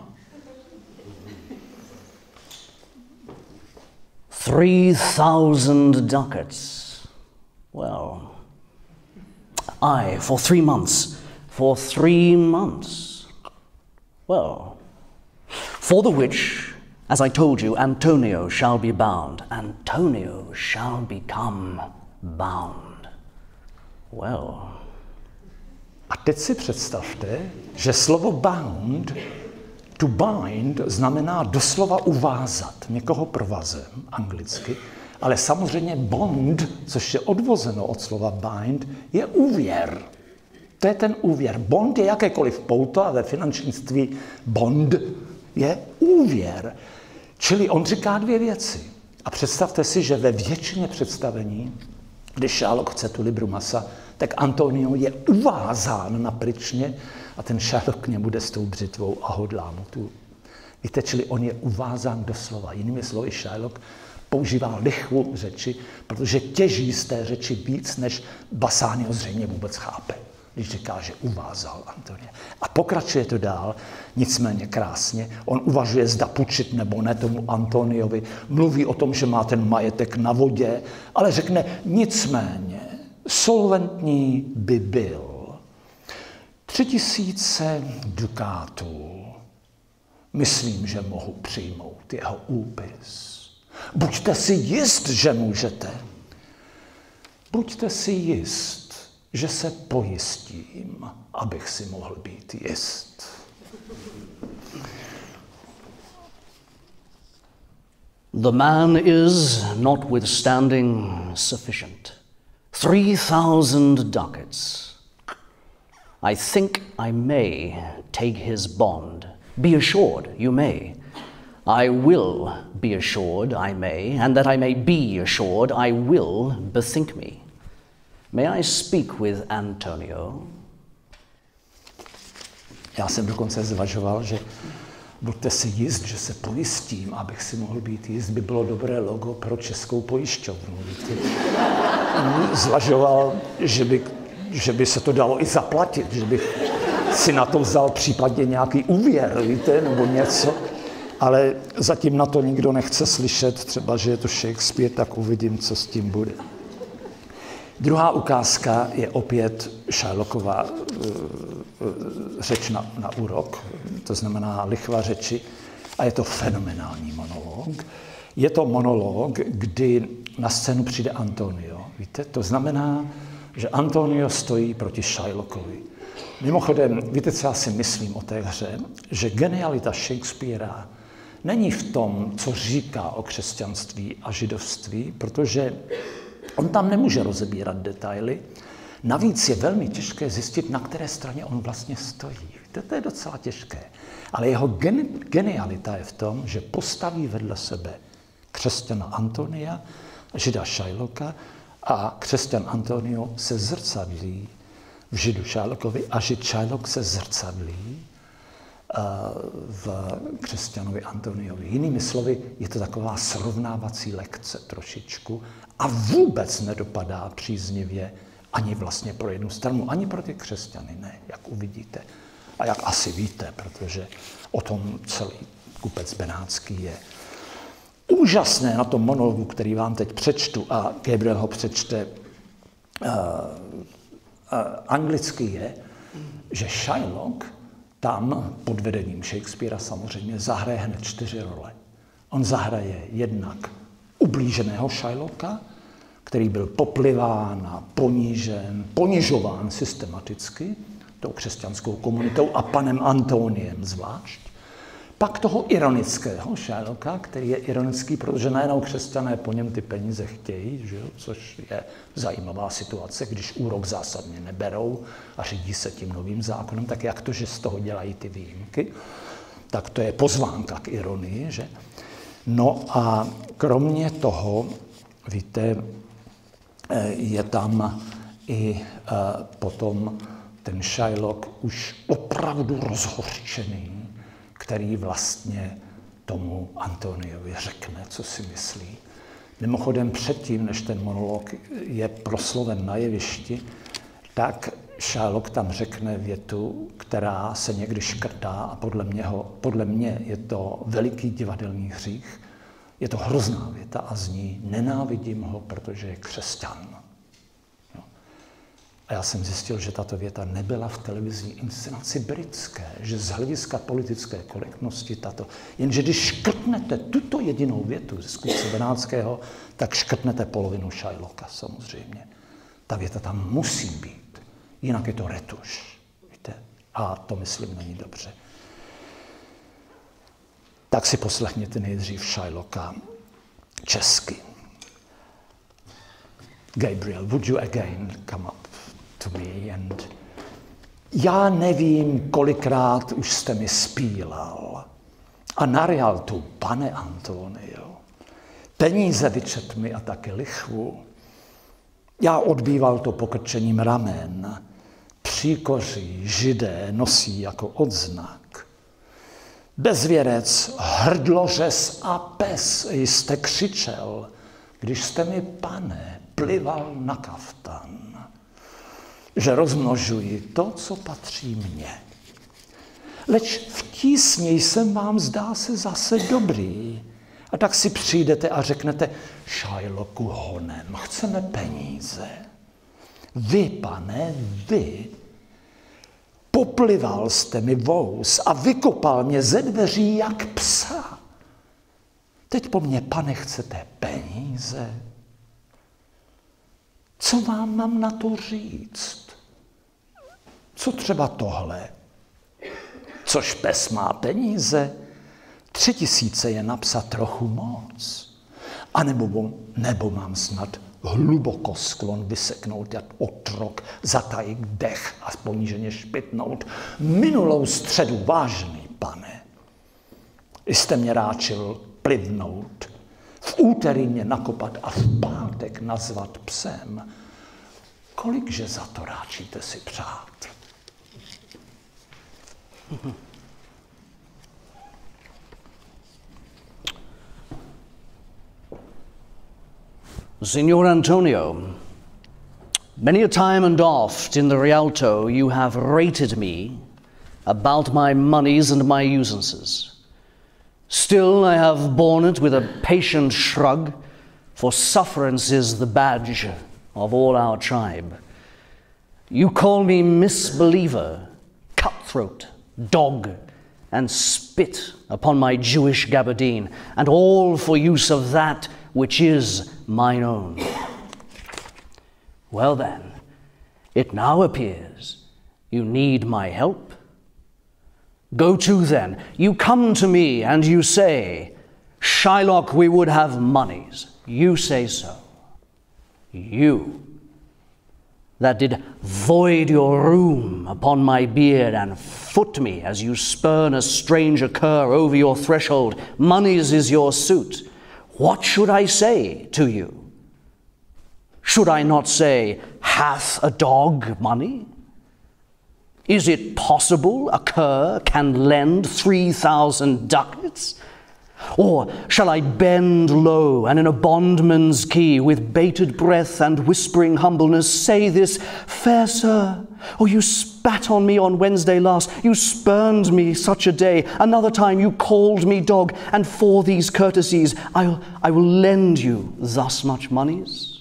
Three thousand ducats. Well, aye, for three months. For three months. Well, for the which, as I told you, Antonio shall be bound. Antonio shall become bound. Well. A teď si představte, že slovo bound, to bind, znamená doslova uvázat někoho provazem, anglicky, ale samozřejmě bond, což je odvozeno od slova bind, je úvěr. To je ten úvěr. Bond je jakékoliv pouto a ve finančnictví bond je úvěr. Čili on říká dvě věci. A představte si, že ve většině představení, když Shylock chce tu libru masa, tak Antonio je uvázán na pryčně a ten Shylock k němu jde s tou břitvou a hodlá mu tu. Víte, čili on je uvázán doslova. Jinými slovy, Shylock používá lichvu řeči, protože těží z té řeči víc, než Bassanio zřejmě vůbec chápe, když říká, že uvázal Antonia. A pokračuje to dál, nicméně krásně. On uvažuje, zda půjčit nebo ne tomu Antoniovi. Mluví o tom, že má ten majetek na vodě, ale řekne nicméně, solventní by byl. Tři tisíce dukátů. Myslím, že mohu přijmout jeho úpis. Buďte si jist, že můžete. Buďte si jist, že se pojistím, abych si mohl být jist. The man is, notwithstanding, sufficient. Three thousand ducats. I think I may take his bond. Be assured, you may. I will be assured, I may, and that I may be assured, I will bethink me. May I speak with Antonio? Já jsem dokonce zvažoval, že buďte si jist, že se pojistím, abych si mohl být jist, by bylo dobré logo pro Českou pojišťovnu. Zvažoval, že by, že by se to dalo i zaplatit, že bych si na to vzal případně nějaký úvěr, víte, nebo něco. Ale zatím na to nikdo nechce slyšet, třeba, že je to Shakespeare, tak uvidím, co s tím bude. Druhá ukázka je opět Shylockova uh, uh, řeč na, na úrok, to znamená lichva řeči, a je to fenomenální monolog. Je to monolog, kdy na scénu přijde Antonio, víte, to znamená, že Antonio stojí proti Shylockovi. Mimochodem, víte, co já si myslím o té hře? Že genialita Shakespearea není v tom, co říká o křesťanství a židovství, protože on tam nemůže rozebírat detaily, Navíc je velmi těžké zjistit, na které straně on vlastně stojí. To je docela těžké. Ale jeho genialita je v tom, že postaví vedle sebe křesťana Antonia, žida Shylocka a křesťan Antonio se zrcadlí v židu Shylockovi a žid Shylock se zrcadlí v křesťanovi Antoniovi. Jinými slovy, je to taková srovnávací lekce trošičku a vůbec nedopadá příznivě ani vlastně pro jednu stranu, ani pro ty křesťany, ne, jak uvidíte. A jak asi víte, protože o tom celý kupec benátský je. Úžasné na tom monologu, který vám teď přečtu, a Gabriel ho přečte uh, uh, anglicky, je, že Shylock tam pod vedením Shakespearea samozřejmě zahraje hned čtyři role. On zahraje jednak ublíženého Shylocka, který byl popliván a ponížen, ponižován systematicky tou křesťanskou komunitou a panem Antoniem zvlášť. Pak toho ironického Shylocka, který je ironický, protože najednou křesťané po něm ty peníze chtějí, že jo? Což je zajímavá situace, když úrok zásadně neberou a řídí se tím novým zákonem, tak jak to, že z toho dělají ty výjimky, tak to je pozvánka k ironii, že? No a kromě toho, víte, je tam i potom ten Shylock už opravdu rozhořčený, který vlastně tomu Antoniovi řekne, co si myslí. Mimochodem předtím, než ten monolog je prosloven na jevišti, tak Shylock tam řekne větu, která se někdy škrtá a podle mě, podle mě je to veliký divadelní hřích. Je to hrozná věta a zní: nenávidím ho, protože je křesťan. No. A já jsem zjistil, že tato věta nebyla v televizní inscenaci britské, že z hlediska politické korektnosti tato, jenže když škrtnete tuto jedinou větu z kupce benátského, tak škrtnete polovinu Shylocka samozřejmě. Ta věta tam musí být, jinak je to retuš. Víte? A to myslím není dobře. Tak si poslechněte nejdřív Shylocka česky. Gabriel, would you again come up to me and... Já nevím, kolikrát už jste mi spílal a na Rialtu, pane Antonio, peníze vyčet mi a taky lichvu. Já odbýval to pokrčením ramen, příkoří židé nosí jako odznak. Bezvěrec, hrdlořez a pes jste křičel, když jste mi, pane, plival na kaftan, že rozmnožuji to, co patří mně. Leč v tísni jsem vám, zdá se, zase dobrý. A tak si přijdete a řeknete: Shylocku honem, chceme peníze. Vy, pane, vy, poplival jste mi vous a vykopal mě ze dveří jak psa. Teď po mně, pane, chcete peníze? Co vám mám na to říct? Co třeba tohle? Což pes má peníze? Tři tisíce je na psa trochu moc. A nebo, nebo mám snad hluboko sklon vyseknout jak otrok, zatajit dech a poníženě špitnout. Minulou středu, vážný pane, jste mě ráčil plivnout, v úterý mě nakopat a v pátek nazvat psem. Kolikže za to ráčíte si přát? Signor Antonio, many a time and oft in the Rialto you have rated me about my moneys and my usances. Still I have borne it with a patient shrug, for sufferance is the badge of all our tribe. You call me misbeliever, cutthroat, dog, and spit upon my Jewish gabardine, and all for use of that which is mine own. Well then, it now appears you need my help. Go to then, you come to me and you say, Shylock, we would have monies. You say so. You. that did void your room upon my beard and foot me as you spurn a stranger cur over your threshold. Money's is your suit. What should I say to you? Should I not say, hath a dog money? Is it possible a cur can lend three thousand ducats? Or shall I bend low and in a bondman's key, with bated breath and whispering humbleness, say this, fair sir, oh, you spat on me on Wednesday last, you spurned me such a day, another time you called me dog, and for these courtesies I'll, I will lend you thus much monies?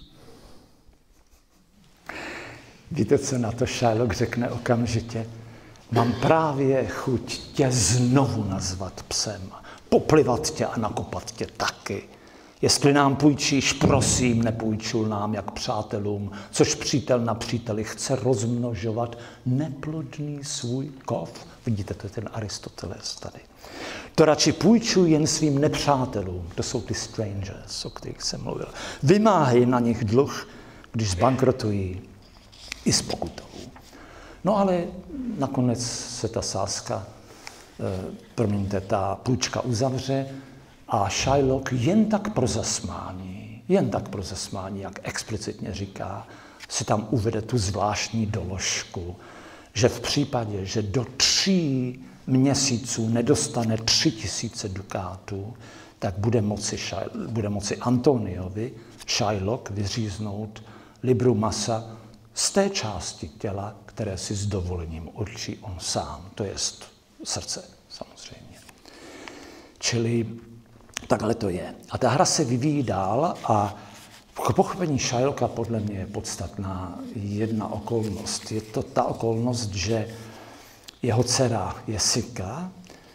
Víte, co na to Shylock řekne okamžitě? Mám právě chuť tě znovu nazvat psem, poplivat tě a nakopat tě taky. Jestli nám půjčíš, prosím, nepůjčul nám jak přátelům, což přítel na příteli chce rozmnožovat neplodný svůj kov. Vidíte, to je ten Aristoteles tady. To radši půjčuj jen svým nepřátelům, to jsou ty strangers, o kterých jsem mluvil. Vymáhej na nich dluh, když zbankrotují, i s pokutou. No ale nakonec se ta sázka, eh, promiňte, ta půjčka uzavře a Shylock jen tak pro zasmání, jen tak pro zasmání, jak explicitně říká, si tam uvede tu zvláštní doložku, že v případě, že do tří měsíců nedostane tři tisíce dukátů, tak bude moci, bude moci Antoniovi Shylock vyříznout libru masa z té části těla, které si s dovolením určí on sám, to jest srdce samozřejmě. Čili takhle to je. A ta hra se vyvíjí dál a k pochopení Shylocka podle mě je podstatná jedna okolnost. Je to ta okolnost, že jeho dcera Jessica,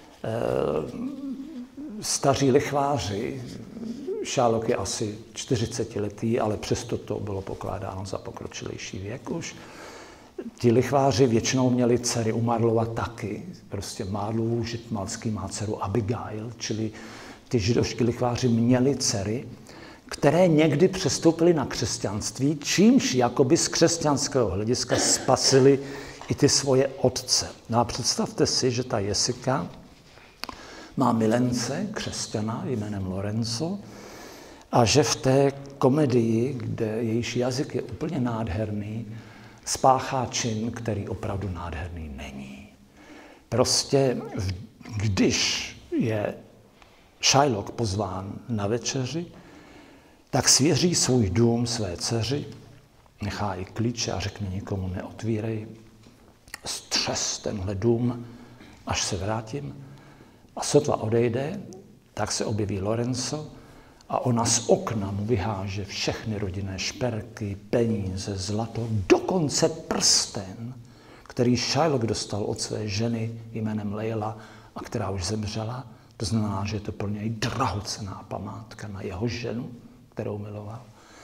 staří lichváři, Shylock je asi čtyřicetiletý, ale přesto to bylo pokládáno za pokročilejší věk už. Ti lichváři většinou měli dcery, u Marlova taky. Prostě Marlov žitmalský má dceru Abigail, čili ty židovští lichváři měli dcery, které někdy přestoupily na křesťanství, čímž jakoby z křesťanského hlediska spasili i ty svoje otce. No a představte si, že ta Jessica má milence, křesťana jménem Lorenzo, a že v té komedii, kde jejíž jazyk je úplně nádherný, spáchá čin, který opravdu nádherný není. Prostě když je Shylock pozván na večeři, tak svěří svůj dům své dceři, nechá jí klíče a řekne nikomu neotvírej, střes tenhle dům, až se vrátím. A sotva odejde, tak se objeví Lorenzo a ona z okna mu vyháže všechny rodinné šperky, peníze, zlato, dokonce prsten, který Shylock dostal od své ženy jménem Leila a která už zemřela. To znamená, že je to pro něj drahocenná památka na jeho ženu, kterou miloval.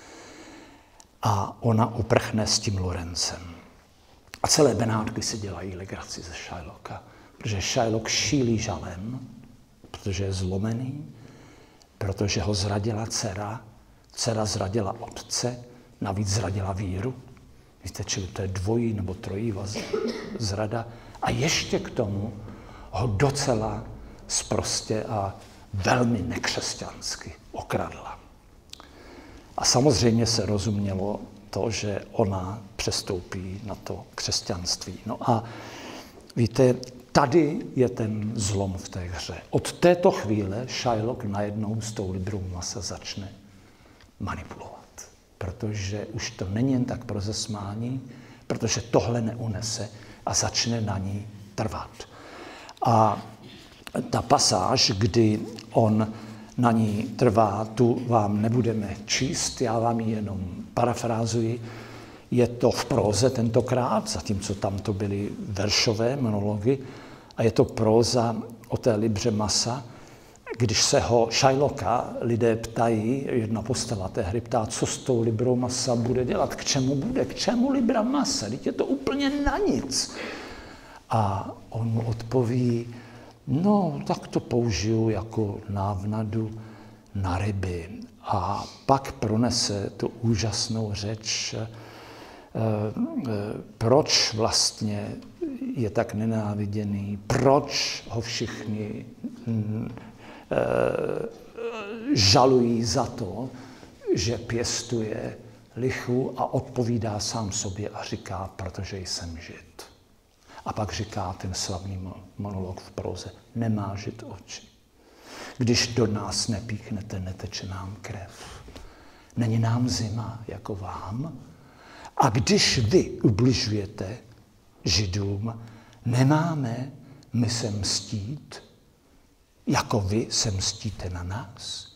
A ona uprchne s tím Lorencem. A celé Benátky si dělají legraci ze Shylocka, protože Shylock šílí žalem, protože je zlomený, protože ho zradila dcera, dcera zradila otce, navíc zradila víru. Víte, čili to je dvojí nebo trojí zrada. A ještě k tomu ho docela sprostě a velmi nekřesťansky okradla. A samozřejmě se rozumělo to, že ona přestoupí na to křesťanství. No a víte, tady je ten zlom v té hře. Od této chvíle Shylock najednou s tou librou masa začne manipulovat. Protože už to není jen tak pro zasmání, protože tohle neunese a začne na ní trvat. A ta pasáž, kdy on na ní trvá, tu vám nebudeme číst, já vám ji jenom parafrázuji. Je to v próze tentokrát, zatímco tam to byly veršové monology, a je to próza o té libře masa. Když se ho Shylocka lidé ptají, jedna postava té hry ptá, co s tou librou masa bude dělat, k čemu bude, k čemu libra masa, teď je to úplně na nic. A on mu odpoví, no, tak to použiju jako návnadu na ryby. A pak pronese tu úžasnou řeč, proč vlastně je tak nenáviděný, proč ho všichni žalují za to, že pěstuje lichu, a odpovídá sám sobě a říká, protože jsem Žid. A pak říká ten slavný monolog v próze, nemá Žid oči. Když do nás nepíchnete, neteče nám krev. Není nám zima jako vám. A když vy ubližujete Židům, nemáme my se mstít, jako vy se mstíte na nás.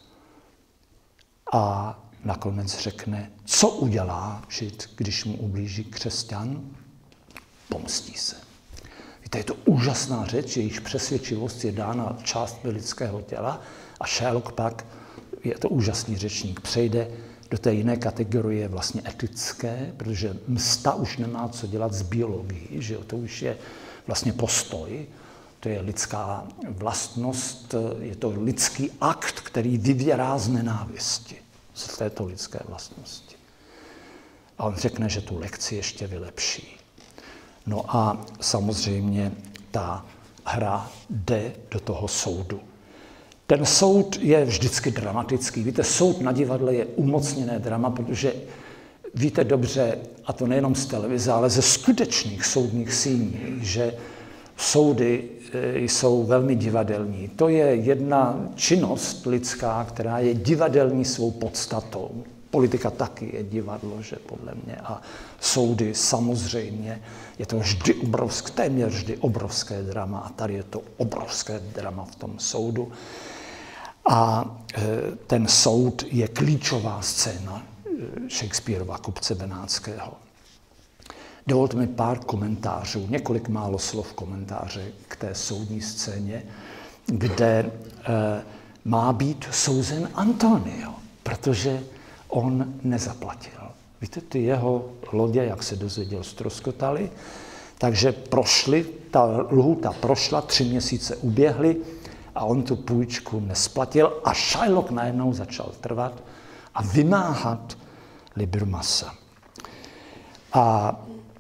A nakonec řekne, co udělá Žid, když mu ublíží křesťan? Pomstí se. Víte, je to úžasná řeč, jejíž přesvědčivost je dána částmi lidského těla, a Sherlock pak, je to úžasný řečník, přejde do té jiné kategorie vlastně etické, protože msta už nemá co dělat s biologií, že jo? To už je vlastně postoj, to je lidská vlastnost, je to lidský akt, který vyvěrá z nenávisti, z této lidské vlastnosti. A on řekne, že tu lekci ještě vylepší. No a samozřejmě ta hra jde do toho soudu. Ten soud je vždycky dramatický. Víte, soud na divadle je umocněné drama, protože víte dobře, a to nejenom z televize, ale ze skutečných soudních síní, že soudy jsou velmi divadelní. To je jedna činnost lidská, která je divadelní svou podstatou. Politika taky je divadlo, že podle mě. A soudy samozřejmě, je to vždy obrovské, téměř vždy obrovské drama. A tady je to obrovské drama v tom soudu. A ten soud je klíčová scéna Shakespearova Kupce benátského. Dovolte mi pár komentářů, několik málo slov komentáře k té soudní scéně, kde má být souzen Antonio, protože on nezaplatil. Víte, ty jeho lodě, jak se dozvěděl, ztroskotaly, takže prošly, ta lhůta prošla, tři měsíce uběhly a on tu půjčku nesplatil a Shylock najednou začal trvat a vymáhat Librumasa. A,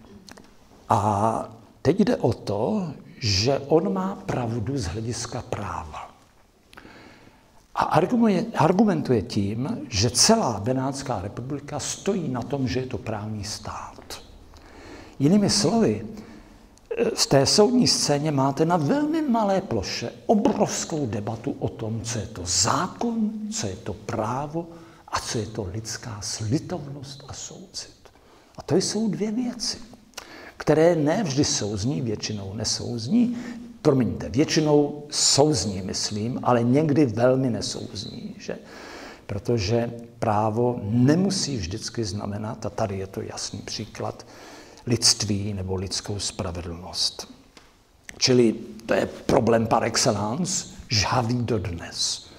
a teď jde o to, že on má pravdu z hlediska práva. A argumentuje tím, že celá Benátská republika stojí na tom, že je to právní stát. Jinými slovy, v té soudní scéně máte na velmi malé ploše obrovskou debatu o tom, co je to zákon, co je to právo a co je to lidská slitovnost a soucit. A to jsou dvě věci, které ne vždy souzní, většinou nesouzní. Promiňte, většinou souzní, myslím, ale někdy velmi nesouzní, že? Protože právo nemusí vždycky znamenat, a tady je to jasný příklad, lidství nebo lidskou spravedlnost. Čili to je problém par excellence, žhavý dodnes.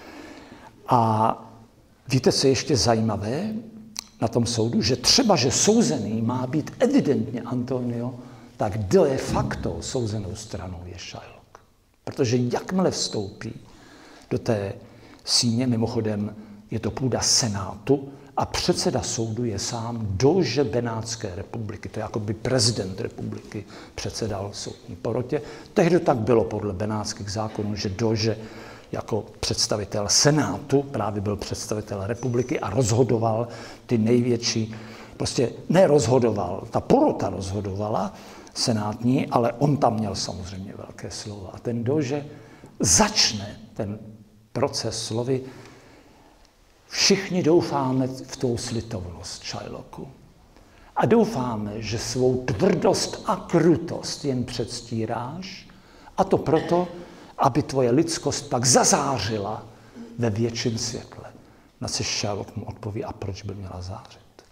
A víte, co je ještě zajímavé na tom soudu? Že třeba, že souzený má být evidentně Antonio, tak de facto souzenou stranou je Shylock. Protože jakmile vstoupí do té síně, mimochodem je to půda senátu, a předseda soudu je sám dože Benátské republiky, to je jako by prezident republiky předsedal soudní porotě. Tehdy tak bylo podle benátských zákonů, že dože jako představitel senátu právě byl představitel republiky a rozhodoval ty největší, prostě nerozhodoval, ta porota rozhodovala senátní, ale on tam měl samozřejmě velké slovo. A ten dože začne ten proces slovy. Všichni doufáme v tou slitovnost Shylocku. A doufáme, že svou tvrdost a krutost jen předstíráš, a to proto, aby tvoje lidskost pak zazářila ve větším světle. Na co Shylock mu odpoví, a proč by měla zářit.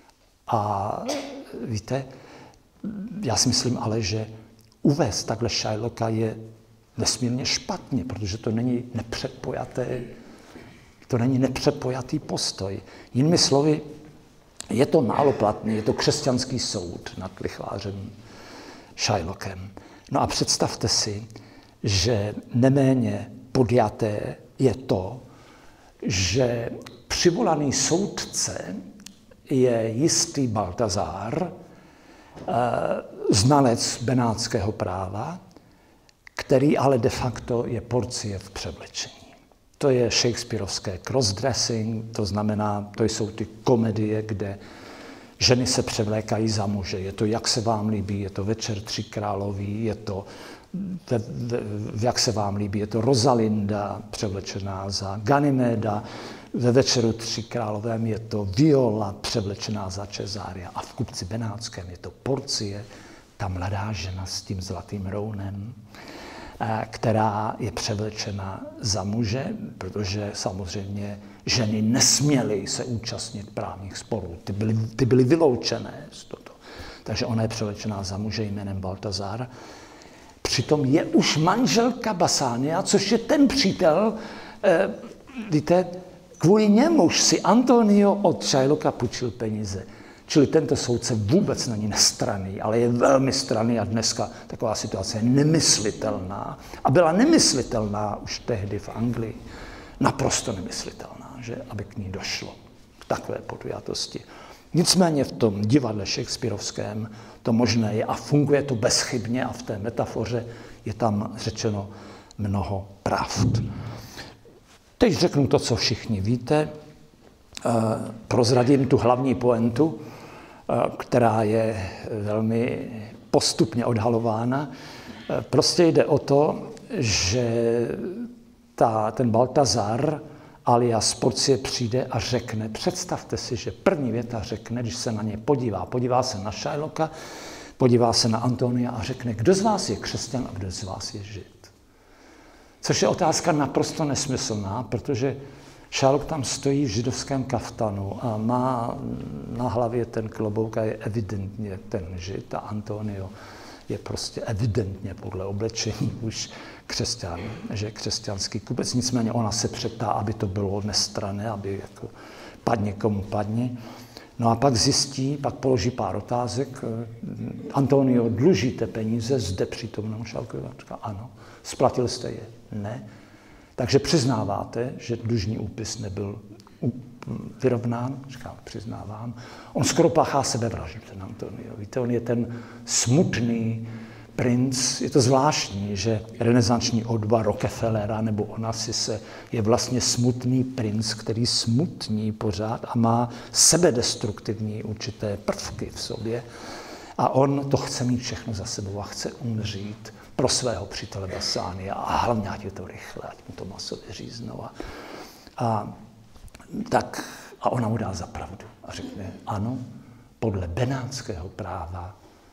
A víte, já si myslím ale, že uvést takhle Shylocka je nesmírně špatně, protože to není nepředpojaté, to není nepředpojatý postoj. Jinými slovy, je to málo platný, je to křesťanský soud nad lichvářem Shylockem. No a představte si, že neméně podjaté je to, že přivolaný soudce je jistý Baltazar, znalec benátského práva, který ale de facto je Porcie v převlečení. To je shakespearovské crossdressing, to znamená, to jsou ty komedie, kde ženy se převlékají za muže. Je to Jak se vám líbí, je to Večer tři královí, je to ve, ve, Jak se vám líbí, je to Rosalinda převlečená za Ganyméda, ve Večeru tři královém je to Viola převlečená za Cesária a v Kupci benátském je to Porcie, ta mladá žena s tím zlatým rounem, která je převlečena za muže, protože samozřejmě ženy nesměly se účastnit právních sporů. Ty byly, ty byly vyloučené z toho. Takže ona je převlečená za muže jménem Baltazar. Přitom je už manželka Bassánia, což je ten přítel, eh, víte, kvůli němuž si Antonio od Shylocka půjčil peníze. Čili tento soudce vůbec není nestranný, ale je velmi stranný a dneska taková situace je nemyslitelná. A byla nemyslitelná už tehdy v Anglii. Naprosto nemyslitelná, že aby k ní došlo k takové podjatosti. Nicméně v tom divadle shakespearovském to možné je a funguje to bezchybně a v té metafoře je tam řečeno mnoho pravd. Teď řeknu to, co všichni víte. Prozradím tu hlavní pointu, která je velmi postupně odhalována. Prostě jde o to, že ta, ten Baltazar alias Porcie přijde a řekne, představte si, že první věta řekne, když se na ně podívá, podívá se na Shylocka, podívá se na Antonia a řekne, kdo z vás je křesťan a kdo z vás je žid. Což je otázka naprosto nesmyslná, protože Shylock tam stojí v židovském kaftanu a má na hlavě ten klobouk a je evidentně ten žid a Antonio je prostě evidentně podle oblečení už křesťan, že je křesťanský kupec. Nicméně ona se přeptá, aby to bylo nestranné, aby jako padni komu padni. No a pak zjistí, pak položí pár otázek. Antonio, dlužíte peníze zde přítomnému Shylockovi? Říká, ano. Splatil jste je? Ne. Takže přiznáváte, že dlužní úpis nebyl vyrovnán? Říká, přiznávám. On skoro páchá sebevraždu, ten Antonio. Víte, on je ten smutný princ. Je to zvláštní, že renesanční odba Rockefellera nebo Onassise je vlastně smutný princ, který smutní pořád a má sebedestruktivní určité prvky v sobě. A on to chce mít všechno za sebou a chce umřít pro svého přítele Bassánia a hlavně, ať je to rychle, ať mu to maso vyříznou. A, a, tak, a ona mu dá za pravdu a řekne, ano, podle benátského práva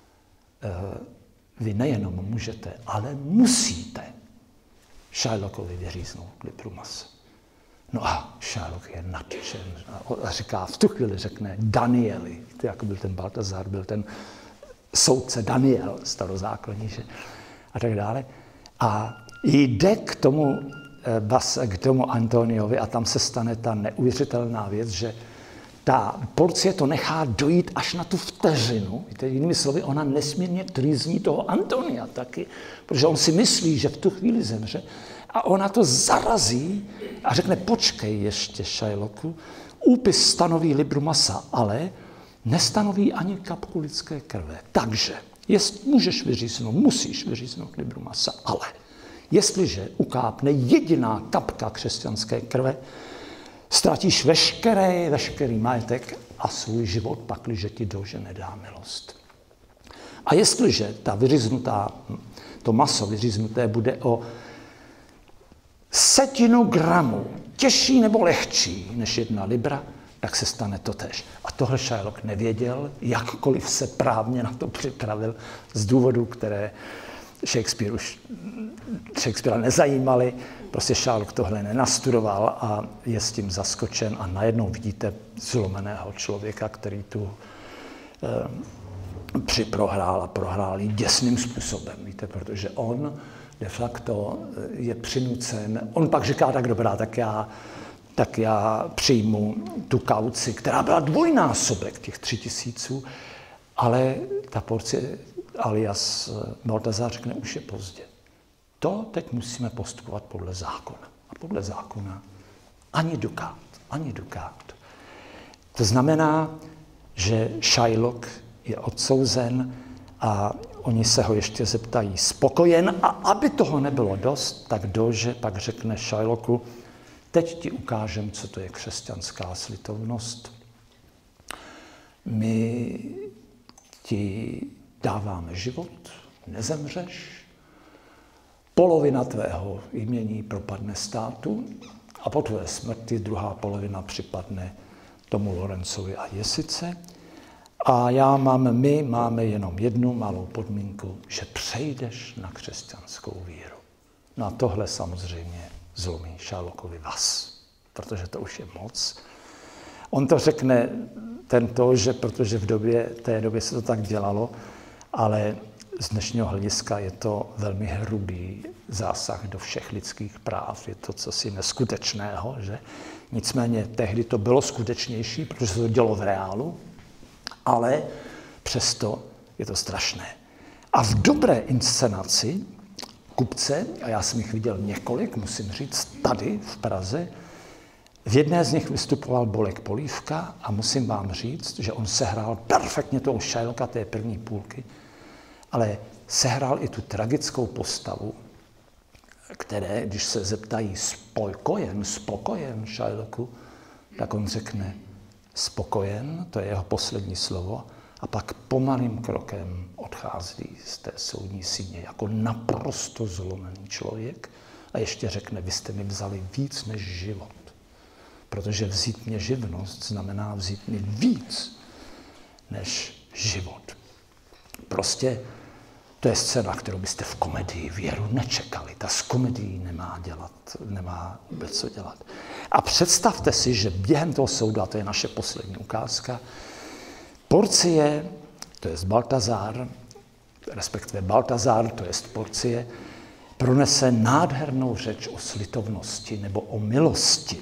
e, vy nejenom můžete, ale musíte Shylockovi vyříznout libru masa. No a Shylock je nadšen a říká, v tu chvíli řekne Danieli, to jako byl ten Baltazar, byl ten soudce Daniel, starozákonní, že? A tak dále. A jde k tomu, k tomu Antoniovi a tam se stane ta neuvěřitelná věc, že ta Porcie to nechá dojít až na tu vteřinu. Víte, jinými slovy, ona nesmírně trýzní toho Antonia taky, protože on si myslí, že v tu chvíli zemře a ona to zarazí a řekne, počkej ještě, Shylocku, úpis stanoví libru masa, ale nestanoví ani kapku lidské krve. Takže jest, můžeš vyříznout, musíš vyříznout libru masa, ale jestliže ukápne jediná kapka křesťanské krve, ztratíš veškerý, veškerý majetek a svůj život, pakliže ti dože nedá milost. A jestliže ta vyříznutá, to maso vyříznuté bude o setinu gramu těžší nebo lehčí než jedna libra, tak se stane totéž. A tohle Shylock nevěděl, jakkoliv se právně na to připravil z důvodů, které Shakespeare už Shakespearea nezajímaly. Prostě Shylock tohle nenastudoval a je s tím zaskočen a najednou vidíte zlomeného člověka, který tu eh, připrohrál a prohrál jí děsným způsobem, víte, protože on de facto je přinucen, on pak říká, tak dobrá, tak já tak já přijmu tu kauci, která byla dvojnásobek těch tři tisíců, ale ta Porcie alias Baltazar řekne, už je pozdě. To teď musíme postupovat podle zákona. A podle zákona ani dukát, ani dukát. To znamená, že Shylock je odsouzen a oni se ho ještě zeptají spokojen a aby toho nebylo dost, tak Doge pak řekne Shylocku, teď ti ukážem, co to je křesťanská slitovnost. My ti dáváme život, nezemřeš, polovina tvého jmění propadne státu a po tvé smrti druhá polovina připadne tomu Lorencovi a Jessice. A já mám, my máme jenom jednu malou podmínku, že přejdeš na křesťanskou víru. No a tohle samozřejmě zlomí Shylockovi vaz, protože to už je moc. On to řekne tento, že protože v době, té době se to tak dělalo, ale z dnešního hlediska je to velmi hrubý zásah do všech lidských práv. Je to cosi neskutečného, že? Nicméně tehdy to bylo skutečnější, protože se to dělo v reálu, ale přesto je to strašné. A v dobré inscenaci kupce, a já jsem jich viděl několik, musím říct, tady v Praze, v jedné z nich vystupoval Bolek Polívka a musím vám říct, že on sehrál perfektně toho Shylocka té první půlky, ale sehrál i tu tragickou postavu, které, když se zeptají spokojen, spokojen Shylocku, tak on řekne spokojen, to je jeho poslední slovo, a pak pomalým krokem odchází z té soudní síně jako naprosto zlomený člověk a ještě řekne, vy jste mi vzali víc než život, protože vzít mě živnost znamená vzít mi víc než život. Prostě to je scéna, kterou byste v komedii věru nečekali. Ta s komedií nemá dělat, nemá vůbec co dělat. A představte si, že během toho soudu, a to je naše poslední ukázka, Porcie, to je Baltazar, respektive Baltazar, to je Porcie, pronese nádhernou řeč o slitovnosti nebo o milosti.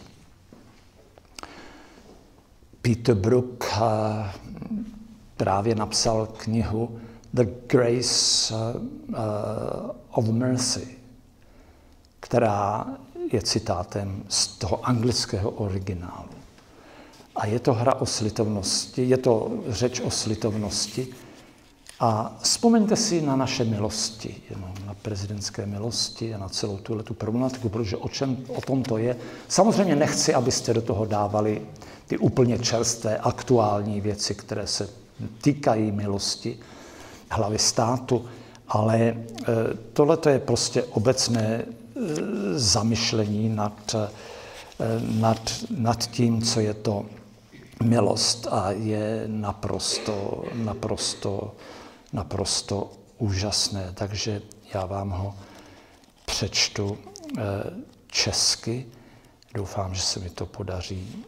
Peter Brook právě napsal knihu The Grace uh, uh, of Mercy, která je citátem z toho anglického originálu. A je to hra o slitovnosti, je to řeč o slitovnosti. A vzpomeňte si na naše milosti, jenom na prezidentské milosti a na celou tuhletu problematiku, protože o čem o tom to je. Samozřejmě nechci, abyste do toho dávali ty úplně čerstvé, aktuální věci, které se týkají milosti hlavy státu, ale tohle je prostě obecné zamyšlení nad, nad, nad tím, co je to milost a je naprosto, naprosto, naprosto úžasné. Takže já vám ho přečtu česky. Doufám, že se mi to podaří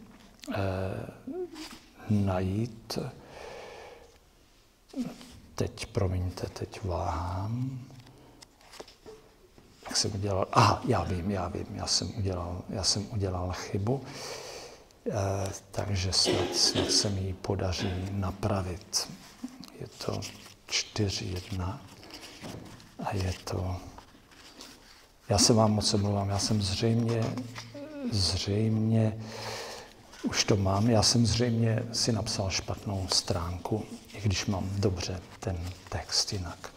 najít. Teď, promiňte, teď váhám. Jak jsem udělal? Aha, já vím, já vím, já jsem udělal, já jsem udělal chybu, e, takže snad, snad se mi ji podaří napravit. Je to čtyři jedna a je to... Já se vám moc omlouvám, já jsem zřejmě, zřejmě, už to mám, já jsem zřejmě si napsal špatnou stránku, i když mám dobře ten text jinak.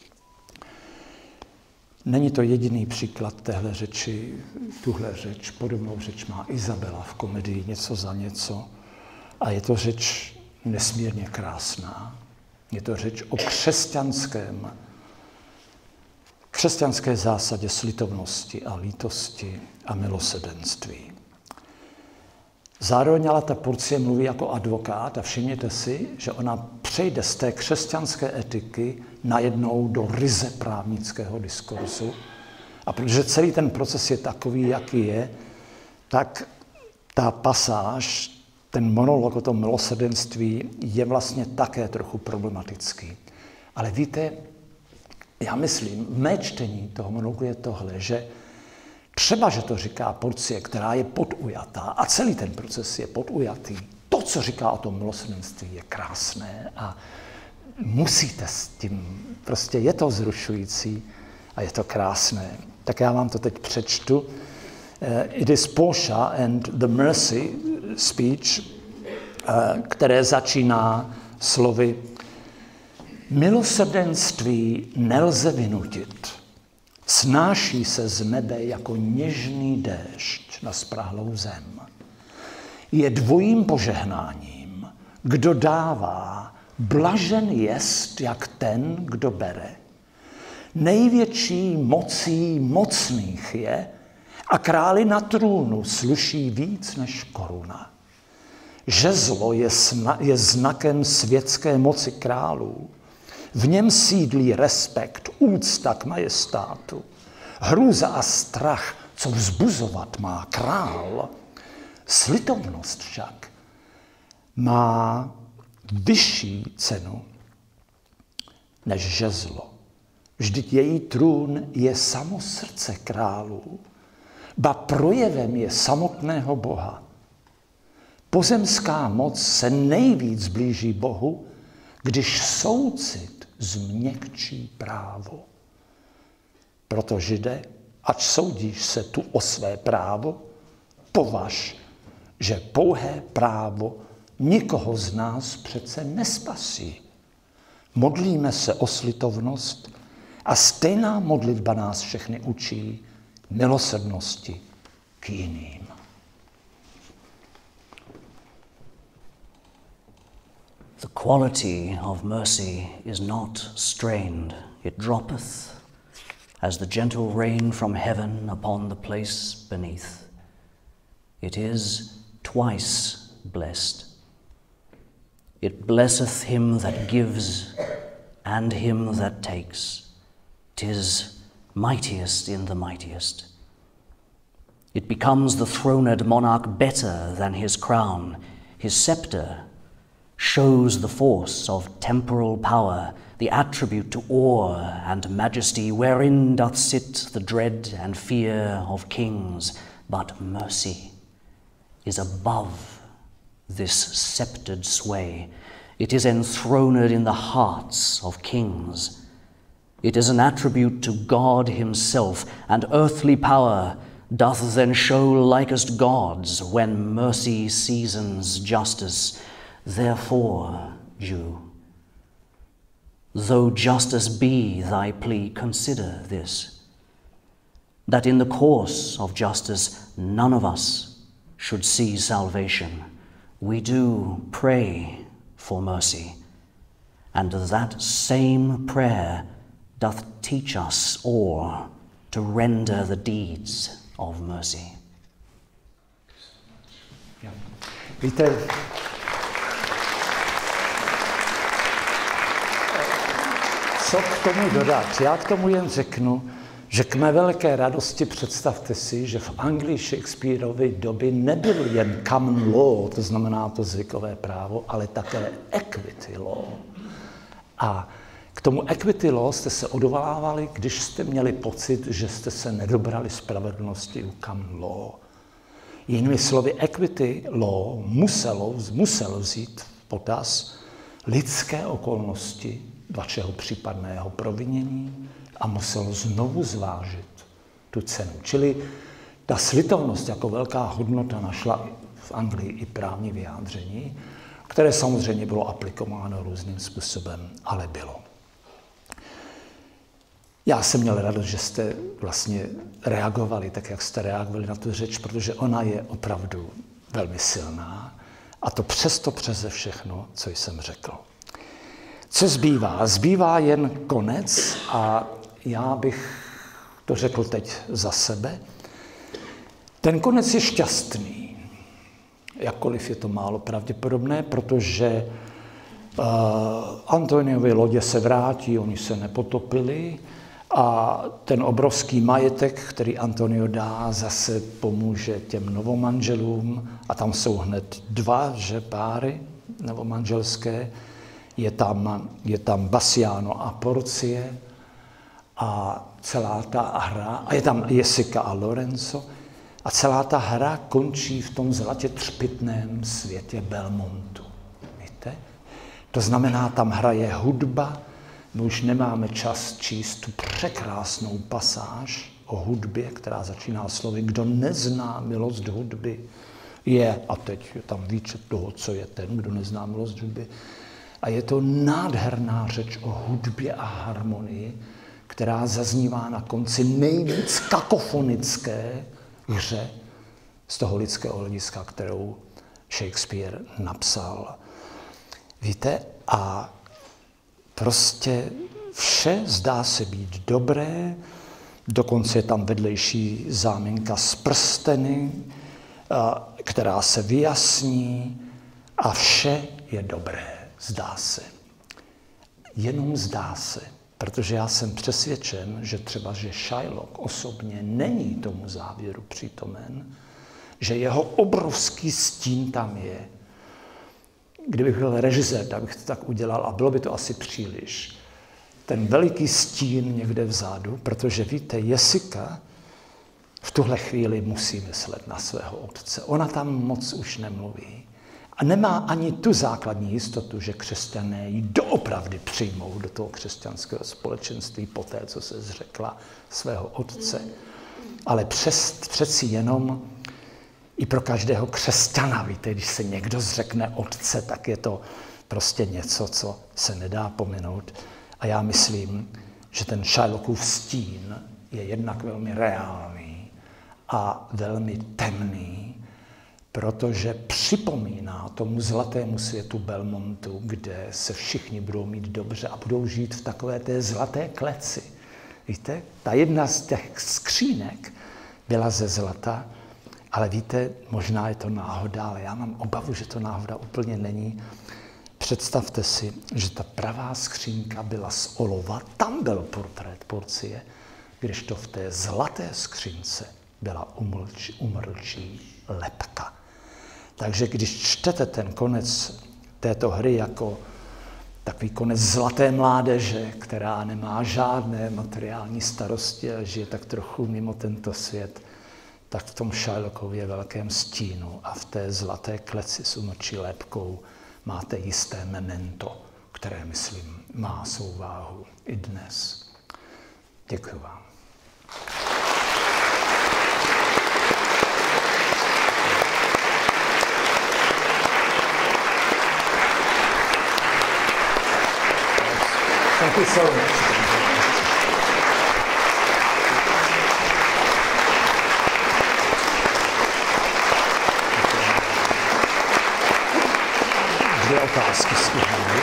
Není to jediný příklad téhle řeči, tuhle řeč, podobnou řeč má Izabela v komedii Něco za něco a je to řeč nesmírně krásná. Je to řeč o křesťanském, křesťanské zásadě slitovnosti a lítosti a milosrdenství. Zároveň ale ta Porcie mluví jako advokát a všimněte si, že ona přejde z té křesťanské etiky najednou do ryze právnického diskursu. A protože celý ten proces je takový, jaký je, tak ta pasáž, ten monolog o tom milosrdenství je vlastně také trochu problematický. Ale víte, já myslím, mé čtení toho monologu je tohle, že třeba, že to říká Porcie, která je podujatá a celý ten proces je podujatý, to, co říká o tom milosrdenství, je krásné a musíte s tím, prostě je to vzrušující a je to krásné. Tak já vám to teď přečtu. Uh, it is Portia and the mercy speech které začíná slovy: milosrdenství nelze vynutit, snáší se z nebe jako něžný déšť na sprahlou zem. Je dvojím požehnáním, kdo dává, blažen jest jak ten, kdo bere. Největší mocí mocných je a králi na trůnu sluší víc než koruna. Žezlo je, sna, je znakem světské moci králů. V něm sídlí respekt, úcta k majestátu. Hrůza a strach, co vzbuzovat má král. Slitovnost však má vyšší cenu než žezlo. Vždyť její trůn je samo srdce králů, ba projevem je samotného Boha. Pozemská moc se nejvíc blíží Bohu, když soucit změkčí právo. Proto, Žide, ač soudíš se tu o své právo, považ, že pouhé právo nikoho z nás přece nespasí. Modlíme se o slitovnost a stejná modlitba nás všechny učí milosrdnosti k jiným. The quality of mercy is not strained, it droppeth, as the gentle rain from heaven upon the place beneath. It is twice blessed. It blesseth him that gives, and him that takes. 'Tis mightiest in the mightiest. It becomes the throned monarch better than his crown. His scepter shows the force of temporal power, the attribute to awe and majesty, wherein doth sit the dread and fear of kings. But mercy is above this sceptred sway. It is enthroned in the hearts of kings. It is an attribute to God himself, and earthly power doth then show likest gods when mercy seasons justice. Therefore, Jew, though justice be thy plea, consider this, that in the course of justice none of us should see salvation. We do pray for mercy, and that same prayer doth teach us all to render the deeds of mercy. Víte, co k tomu dodat? Já k tomu jen řeknu, že k mé velké radosti představte si, že v Anglii Shakespeareovy doby nebyl jen common law, to znamená to zvykové právo, ale také equity law. A k tomu equity law jste se odvolávali, když jste měli pocit, že jste se nedobrali spravedlnosti u common law. Jinými slovy, equity law muselo, muselo vzít v potaz lidské okolnosti vašeho případného provinění a muselo znovu zvážit tu cenu. Čili ta slitovnost jako velká hodnota našla v Anglii i právní vyjádření, které samozřejmě bylo aplikováno různým způsobem, ale bylo. Já jsem měl radost, že jste vlastně reagovali tak, jak jste reagovali na tu řeč, protože ona je opravdu velmi silná a to přesto přeze všechno, co jsem řekl. Co zbývá? Zbývá jen konec a já bych to řekl teď za sebe. Ten konec je šťastný, jakkoliv je to málo pravděpodobné, protože uh, Antoniovy lodě se vrátí, oni se nepotopili a ten obrovský majetek, který Antonio dá, zase pomůže těm novomanželům a tam jsou hned dva, že páry novomanželské. Je tam, je tam Bassiano a Porcie a celá ta hra, a je tam Jessica a Lorenzo, a celá ta hra končí v tom zlatě třpytném světě Belmontu. Víte? To znamená, tam hraje hudba, my už nemáme čas číst tu překrásnou pasáž o hudbě, která začíná slovy: kdo nezná milost hudby, je, a teď je tam výčet toho, co je ten, kdo nezná milost hudby. A je to nádherná řeč o hudbě a harmonii, která zaznívá na konci nejvíc kakofonické hře z toho lidského hlediska, kterou Shakespeare napsal. Víte, a prostě vše zdá se být dobré, dokonce je tam vedlejší záminka z prsteny, která se vyjasní a vše je dobré, zdá se. Jenom zdá se, protože já jsem přesvědčen, že třeba, že Shylock osobně není tomu závěru přítomen, že jeho obrovský stín tam je. Kdybych byl režisér, tak bych to tak udělal a bylo by to asi příliš. Ten veliký stín někde vzadu, protože víte, Jessica v tuhle chvíli musí myslet na svého otce. Ona tam moc už nemluví. A nemá ani tu základní jistotu, že křesťané ji doopravdy přijmou do toho křesťanského společenství po té, co se zřekla svého otce. Ale přes, přeci jenom i pro každého křesťana, víte, když se někdo zřekne otce, tak je to prostě něco, co se nedá pominout. A já myslím, že ten Shylockův stín je jednak velmi reálný a velmi temný, protože připomíná tomu zlatému světu Belmontu, kde se všichni budou mít dobře a budou žít v takové té zlaté kleci. Víte, ta jedna z těch skřínek byla ze zlata, ale víte, možná je to náhoda, ale já mám obavu, že to náhoda úplně není. Představte si, že ta pravá skřínka byla z olova, tam byl portrét Porcie, když to v té zlaté skřínce byla umlč, umrlčí lebka. Takže když čtete ten konec této hry jako takový konec zlaté mládeže, která nemá žádné materiální starosti a žije tak trochu mimo tento svět, tak v tom Shylockově velkém stínu a v té zlaté kleci s umlčí lebkou máte jisté memento, které, myslím, má svou váhu i dnes. Děkuji vám. Thank you so much. Dvě otázky stihnou.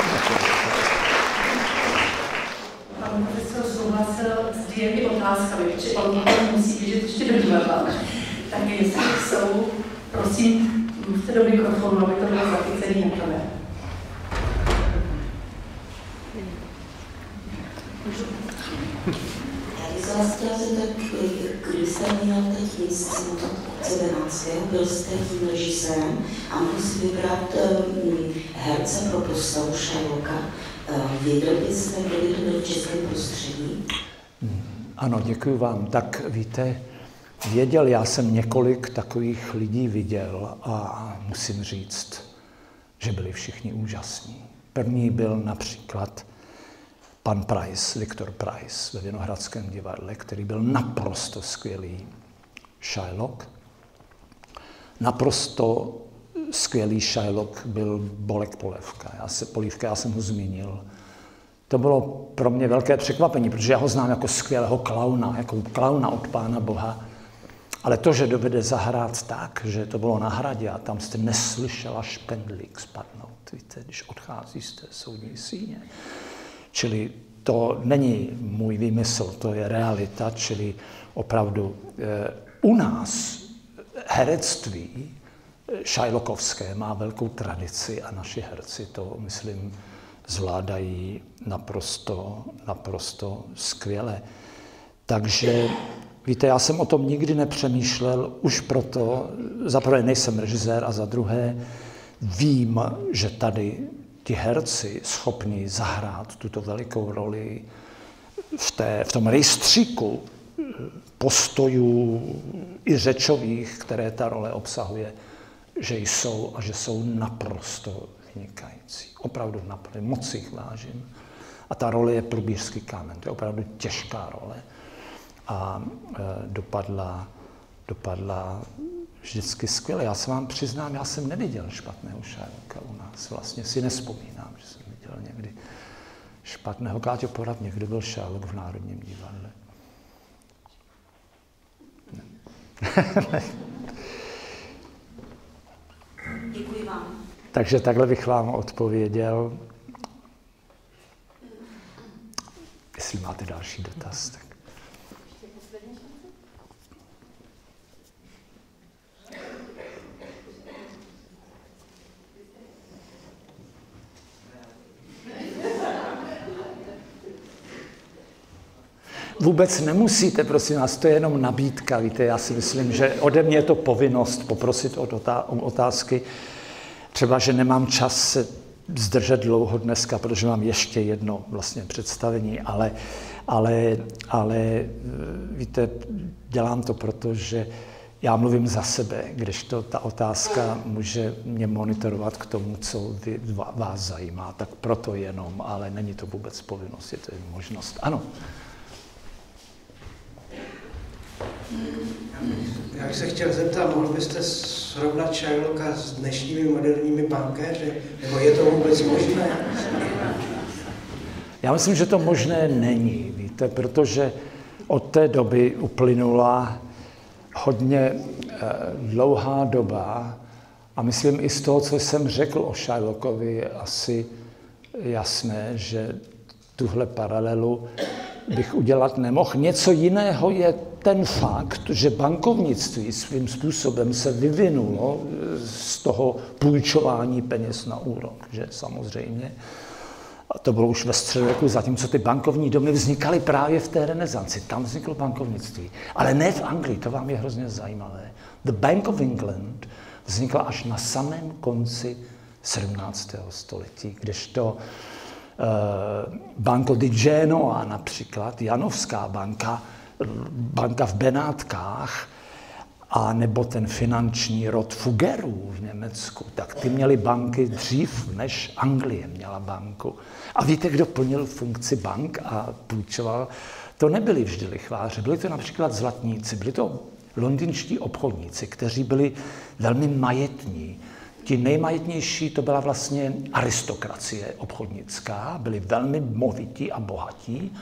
Pan profesor souhlasil s dvěmi otázkami, protože on musí běžet ještě do divadla. Tak jestli jsou, prosím, mluvte do mikrofonu, aby to bylo zachycený na kameře. Já bych se vás chtěla zeptat, kdy jste měl teď inscenovat Kupce Benátského, byl jste tím režisérem a mohl si vybrat um, herce pro postavu Shylocka. Věděl byste, kdy to byl v českém prostředí? Ano, děkuji vám. Tak víte, věděl, já jsem několik takových lidí viděl a musím říct, že byli všichni úžasní. První byl například pan Price, Viktor Price ve Vinohradském divadle, který byl naprosto skvělý Shylock. Naprosto skvělý Shylock byl Bolek Polívka. Já, se, Polívka, já jsem ho zmínil. To bylo pro mě velké překvapení, protože já ho znám jako skvělého klauna, jako klauna od Pána Boha. Ale to, že dovede zahrát tak, že to bylo na hradě a tam jste neslyšela špendlík spadnout, víte, když odchází z té soudní síně. Čili to není můj výmysl, to je realita, čili opravdu e, u nás herectví Shylockovské má velkou tradici a naši herci to, myslím, zvládají naprosto, naprosto skvěle. Takže, víte, já jsem o tom nikdy nepřemýšlel, už proto, za prvé nejsem režisér a za druhé vím, že tady ti herci schopní zahrát tuto velikou roli v, té, v tom rejstříku postojů i řečových, které ta role obsahuje, že jsou a že jsou naprosto vynikající. Opravdu naprosto, moc jich vážím. A ta role je průbířský kámen, to je opravdu těžká role. A e, dopadla, dopadla vždycky skvělé. Já se vám přiznám, já jsem neviděl špatného Shylocka u nás. Vlastně si nespomínám, že jsem viděl někdy špatného. Káťo, porad mě, kdo byl Shylock v Národním divadle? Ne. Děkuji vám. Takže takhle bych vám odpověděl. Jestli máte další dotaz, tak... Vůbec nemusíte, prosím vás, to je jenom nabídka, víte, já si myslím, že ode mě je to povinnost poprosit o otázky. Třeba, že nemám čas se zdržet dlouho dneska, protože mám ještě jedno vlastně představení, ale, ale, ale víte, dělám to proto, že já mluvím za sebe, když to ta otázka může mě monitorovat k tomu, co vy, vás zajímá, tak proto jenom, ale není to vůbec povinnost, je to jen možnost. Ano. Já bych se chtěl zeptat, mohl byste srovnat Shylocka s dnešními moderními bankéři? Nebo je to vůbec možné? Já myslím, že to možné není, víte, protože od té doby uplynula hodně eh, dlouhá doba a myslím i z toho, co jsem řekl o Shylockovi, je asi jasné, že tuhle paralelu bych udělat nemohl. Něco jiného je ten fakt, že bankovnictví svým způsobem se vyvinulo z toho půjčování peněz na úrok, že samozřejmě. A to bylo už ve středověku, zatímco ty bankovní domy vznikaly právě v té renesanci. Tam vzniklo bankovnictví. Ale ne v Anglii, to vám je hrozně zajímavé. The Bank of England vznikla až na samém konci sedmnáctého století, kdežto Banco di Genoa například, Janovská banka, banka v Benátkách, a nebo ten finanční rod Fuggerů v Německu, tak ty měli banky dřív, než Anglie měla banku. A víte, kdo plnil funkci bank a půjčoval? To nebyli vždy lichváři, byli to například zlatníci, byli to londýnští obchodníci, kteří byli velmi majetní. Ti nejmajetnější to byla vlastně aristokracie obchodnická, byli velmi movití a bohatí.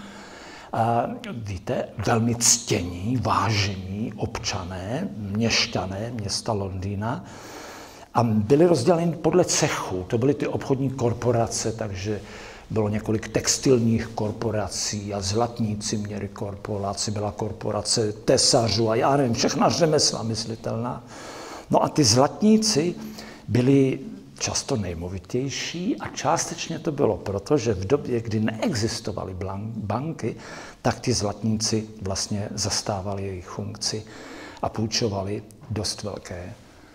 A víte, velmi ctění, vážení občané, měšťané města Londýna a byli rozděleni podle cechu. To byly ty obchodní korporace, takže bylo několik textilních korporací a zlatníci měli korporaci, byla korporace tesařů a já nevím, všechna řemesla myslitelná. No a ty zlatníci byli často nejmovitější a částečně to bylo proto, že v době, kdy neexistovaly banky, tak ti zlatníci vlastně zastávali jejich funkci a půjčovali dost velké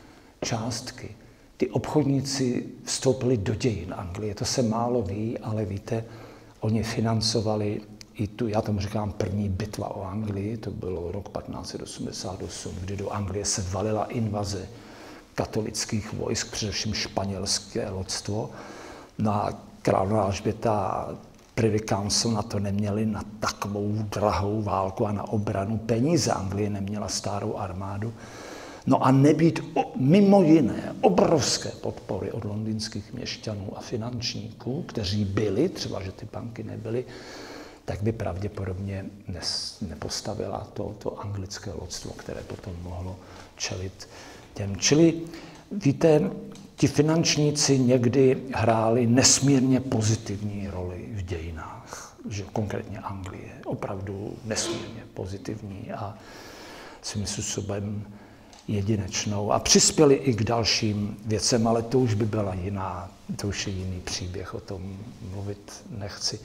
částky. Ty obchodníci vstoupili do dějin Anglie, to se málo ví, ale víte, oni financovali i tu, já tomu říkám, první bitva o Anglii, to bylo rok patnáct set osmdesát osm, kdy do Anglie se valila invaze katolických vojsk, především španělské lodstvo. No a královna Alžběta Privy Council na to neměli, na takovou drahou válku a na obranu peníze. Anglie neměla starou armádu. No a nebýt o, mimo jiné obrovské podpory od londýnských měšťanů a finančníků, kteří byli, třeba že ty banky nebyly, tak by pravděpodobně nes, nepostavila to, to anglické lodstvo, které potom mohlo čelit těm. Čili víte, ti finančníci někdy hráli nesmírně pozitivní roli v dějinách, že konkrétně Anglie, opravdu nesmírně pozitivní a svým způsobem jedinečnou a přispěli i k dalším věcem, ale to už by byla jiná, to už je jiný příběh, o tom mluvit nechci.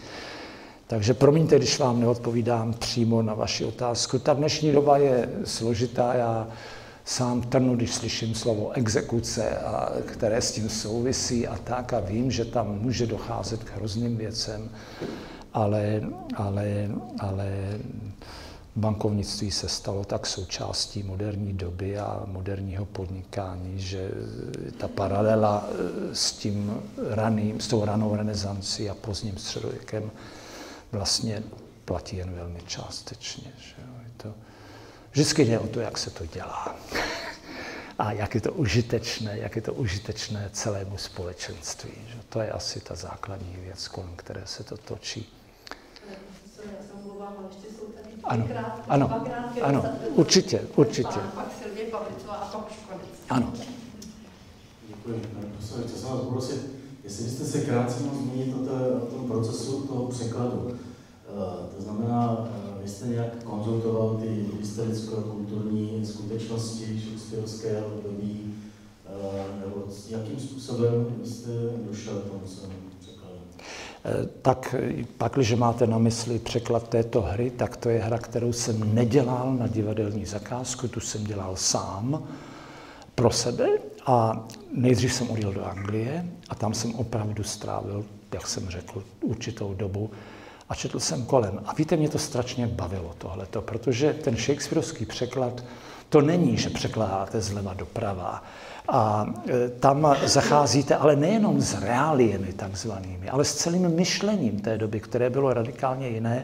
Takže promiňte, když vám neodpovídám přímo na vaši otázku. Ta dnešní doba je složitá, já sám trnu, když slyším slovo exekuce, a které s tím souvisí a tak, a vím, že tam může docházet k hrozným věcem, ale, ale, ale bankovnictví se stalo tak součástí moderní doby a moderního podnikání, že ta paralela s tím raným, s tou ranou renesancí a pozdním středověkem vlastně platí jen velmi částečně. Že? Je to, vždycky jde o to, jak se to dělá. a jak je to užitečné, jak je to užitečné celému společenství. Že? To je asi ta základní věc, kolem které se to točí. Ano, ano, ano, určitě, určitě. Ano. Děkuji. Chtěl jsem vás poprosit, jestli byste se krátce mohl zmínit o, té, o tom procesu toho překladu. Uh, to znamená, uh, vy jste nějak konzultoval ty historicko-kulturní skutečnosti šekspírovského období, uh, nebo jakým způsobem jste došel k tomu svému překladu? Tak pak, když máte na mysli překlad této hry, tak to je hra, kterou jsem nedělal na divadelní zakázku, tu jsem dělal sám pro sebe a nejdřív jsem odjel do Anglie a tam jsem opravdu strávil, jak jsem řekl, určitou dobu a četl jsem kolem. A víte, mě to strašně bavilo tohleto, protože ten shakespearovský překlad, to není, že překládáte zleva doprava. A tam zacházíte ale nejenom s reáliemi takzvanými, ale s celým myšlením té doby, které bylo radikálně jiné.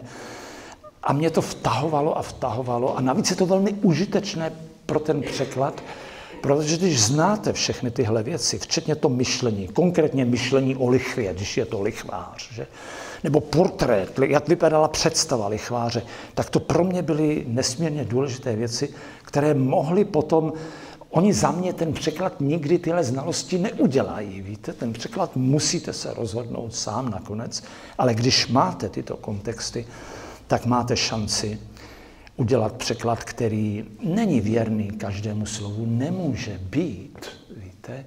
A mě to vtahovalo a vtahovalo. A navíc je to velmi užitečné pro ten překlad, protože když znáte všechny tyhle věci, včetně to myšlení, konkrétně myšlení o lichvě, když je to lichvář, že? Nebo portrét, jak vypadala představa lichváře, tak to pro mě byly nesmírně důležité věci, které mohly potom. Oni za mě ten překlad nikdy tyhle znalosti neudělají, víte, ten překlad musíte se rozhodnout sám nakonec, ale když máte tyto kontexty, tak máte šanci udělat překlad, který není věrný každému slovu, nemůže být, víte.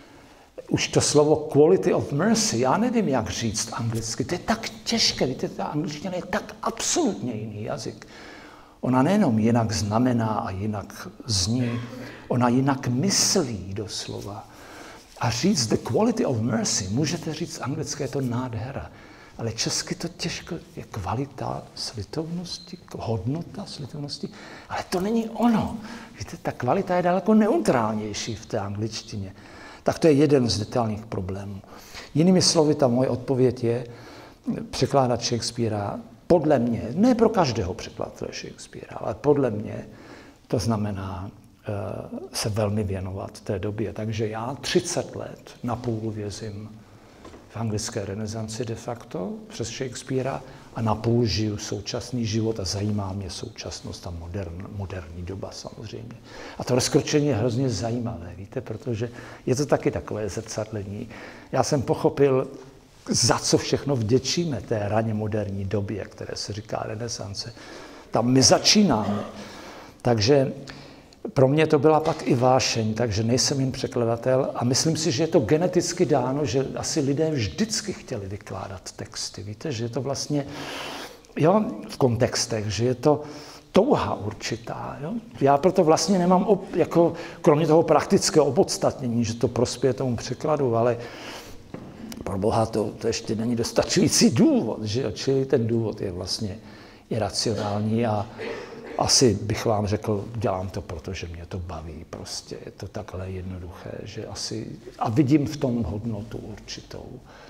Už to slovo quality of mercy, já nevím, jak říct anglicky, to je tak těžké, víte, ta angličtina je tak absolutně jiný jazyk. Ona nejenom jinak znamená a jinak zní, ona jinak myslí doslova. A říct the quality of mercy, můžete říct anglicky, je to nádhera, ale česky to těžko je kvalita slitovnosti, hodnota slitovnosti, ale to není ono. Víte, ta kvalita je daleko neutrálnější v té angličtině. Tak to je jeden z detailních problémů. Jinými slovy, ta moje odpověď je překládat Shakespearea podle mě, ne pro každého překladatele Shakespearea, ale podle mě to znamená uh, se velmi věnovat té době. Takže já třicet let napůl vězím v anglické renesanci de facto přes Shakespearea a napůl žiju současný život a zajímá mě současnost a modern, moderní doba samozřejmě. A to rozkročení je hrozně zajímavé, víte, protože je to taky takové zrcadlení. Já jsem pochopil, za co všechno vděčíme té raně moderní době, které se říká renesance. Tam my začínáme. Takže pro mě to byla pak i vášeň, takže nejsem jen překladatel a myslím si, že je to geneticky dáno, že asi lidé vždycky chtěli vykládat texty. Víte, že je to vlastně, jo, v kontextech, že je to touha určitá. Jo? Já proto vlastně nemám, op, jako, kromě toho praktického opodstatnění, že to prospěje tomu překladu, ale pro Boha to, to ještě není dostačující důvod, že jo? Čili ten důvod je vlastně iracionální a asi bych vám řekl, dělám to, protože mě to baví, prostě je to takhle jednoduché, že asi, a vidím v tom hodnotu určitou.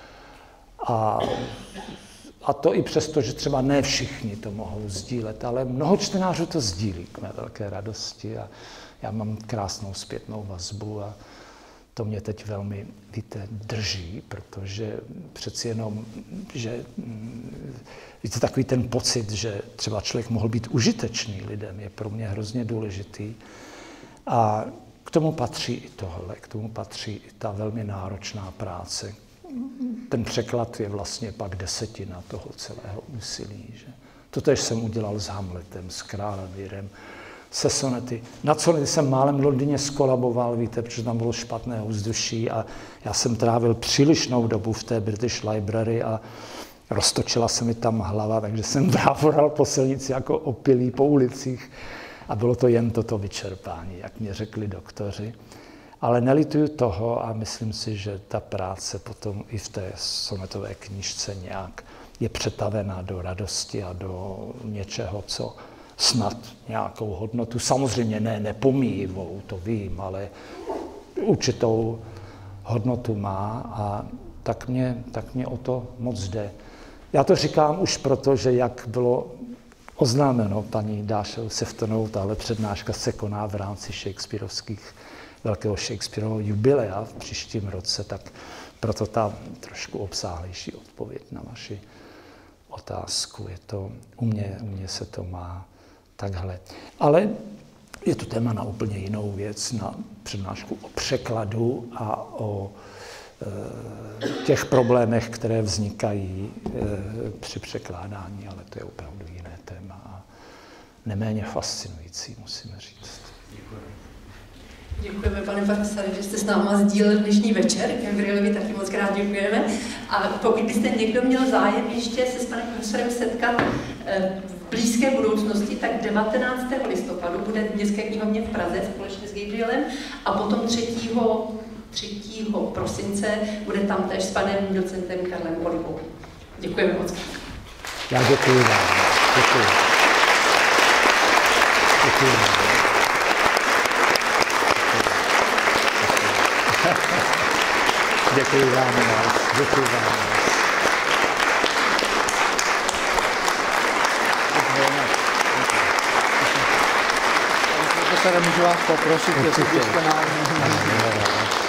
A, a to i přesto, že třeba ne všichni to mohou sdílet, ale mnoho čtenářů to sdílí k mé velké radosti a já mám krásnou zpětnou vazbu a to mě teď velmi, víte, drží, protože přeci jenom, že víte, takový ten pocit, že třeba člověk mohl být užitečný lidem, je pro mě hrozně důležitý. A k tomu patří i tohle, k tomu patří i ta velmi náročná práce. Ten překlad je vlastně pak desetina toho celého úsilí. Že? Totež jsem udělal s Hamletem, s Králem Learem, se sonety. Na sonety jsem málem v Londýně skolaboval, víte, protože tam bylo špatné ovzduší a já jsem trávil přílišnou dobu v té British Library a roztočila se mi tam hlava, takže jsem brávoral po silnici jako opilý po ulicích a bylo to jen toto vyčerpání, jak mě řekli doktoři. Ale nelituju toho a myslím si, že ta práce potom i v té sonetové knížce nějak je přetavená do radosti a do něčeho, co snad nějakou hodnotu, samozřejmě ne nepomíjivou, to vím, ale určitou hodnotu má a tak mě, tak mě o to moc jde. Já to říkám už proto, že jak bylo oznámeno paní Dášou Seftonovou, tahle přednáška se koná v rámci shakespearovských velkého Shakespeareového jubilea v příštím roce, tak proto ta trošku obsáhlejší odpověď na vaši otázku. Je to, u mě, u mě se to má takhle. Ale je to téma na úplně jinou věc, na přednášku o překladu a o e, těch problémech, které vznikají e, při překládání, ale to je opravdu jiné téma a neméně fascinující, musíme říct. Děkuji. Děkujeme, pane profesore, že jste s náma sdílel dnešní večer. Gabrielovi taky moc krát děkujeme. A pokud byste někdo měl zájem ještě se s panem profesorem setkat v blízké budoucnosti, tak devatenáctého listopadu bude v Městské knihovně v Praze společně s Gabrielem a potom třetího prosince bude tam též s panem docentem Karlem Olivou. Děkujeme moc. Já děkuji vám. Děkuji. Děkuji vám. Děkuji vám, děkuji vám. Pane profesore, můžu vás poprosit, jestli byste nám...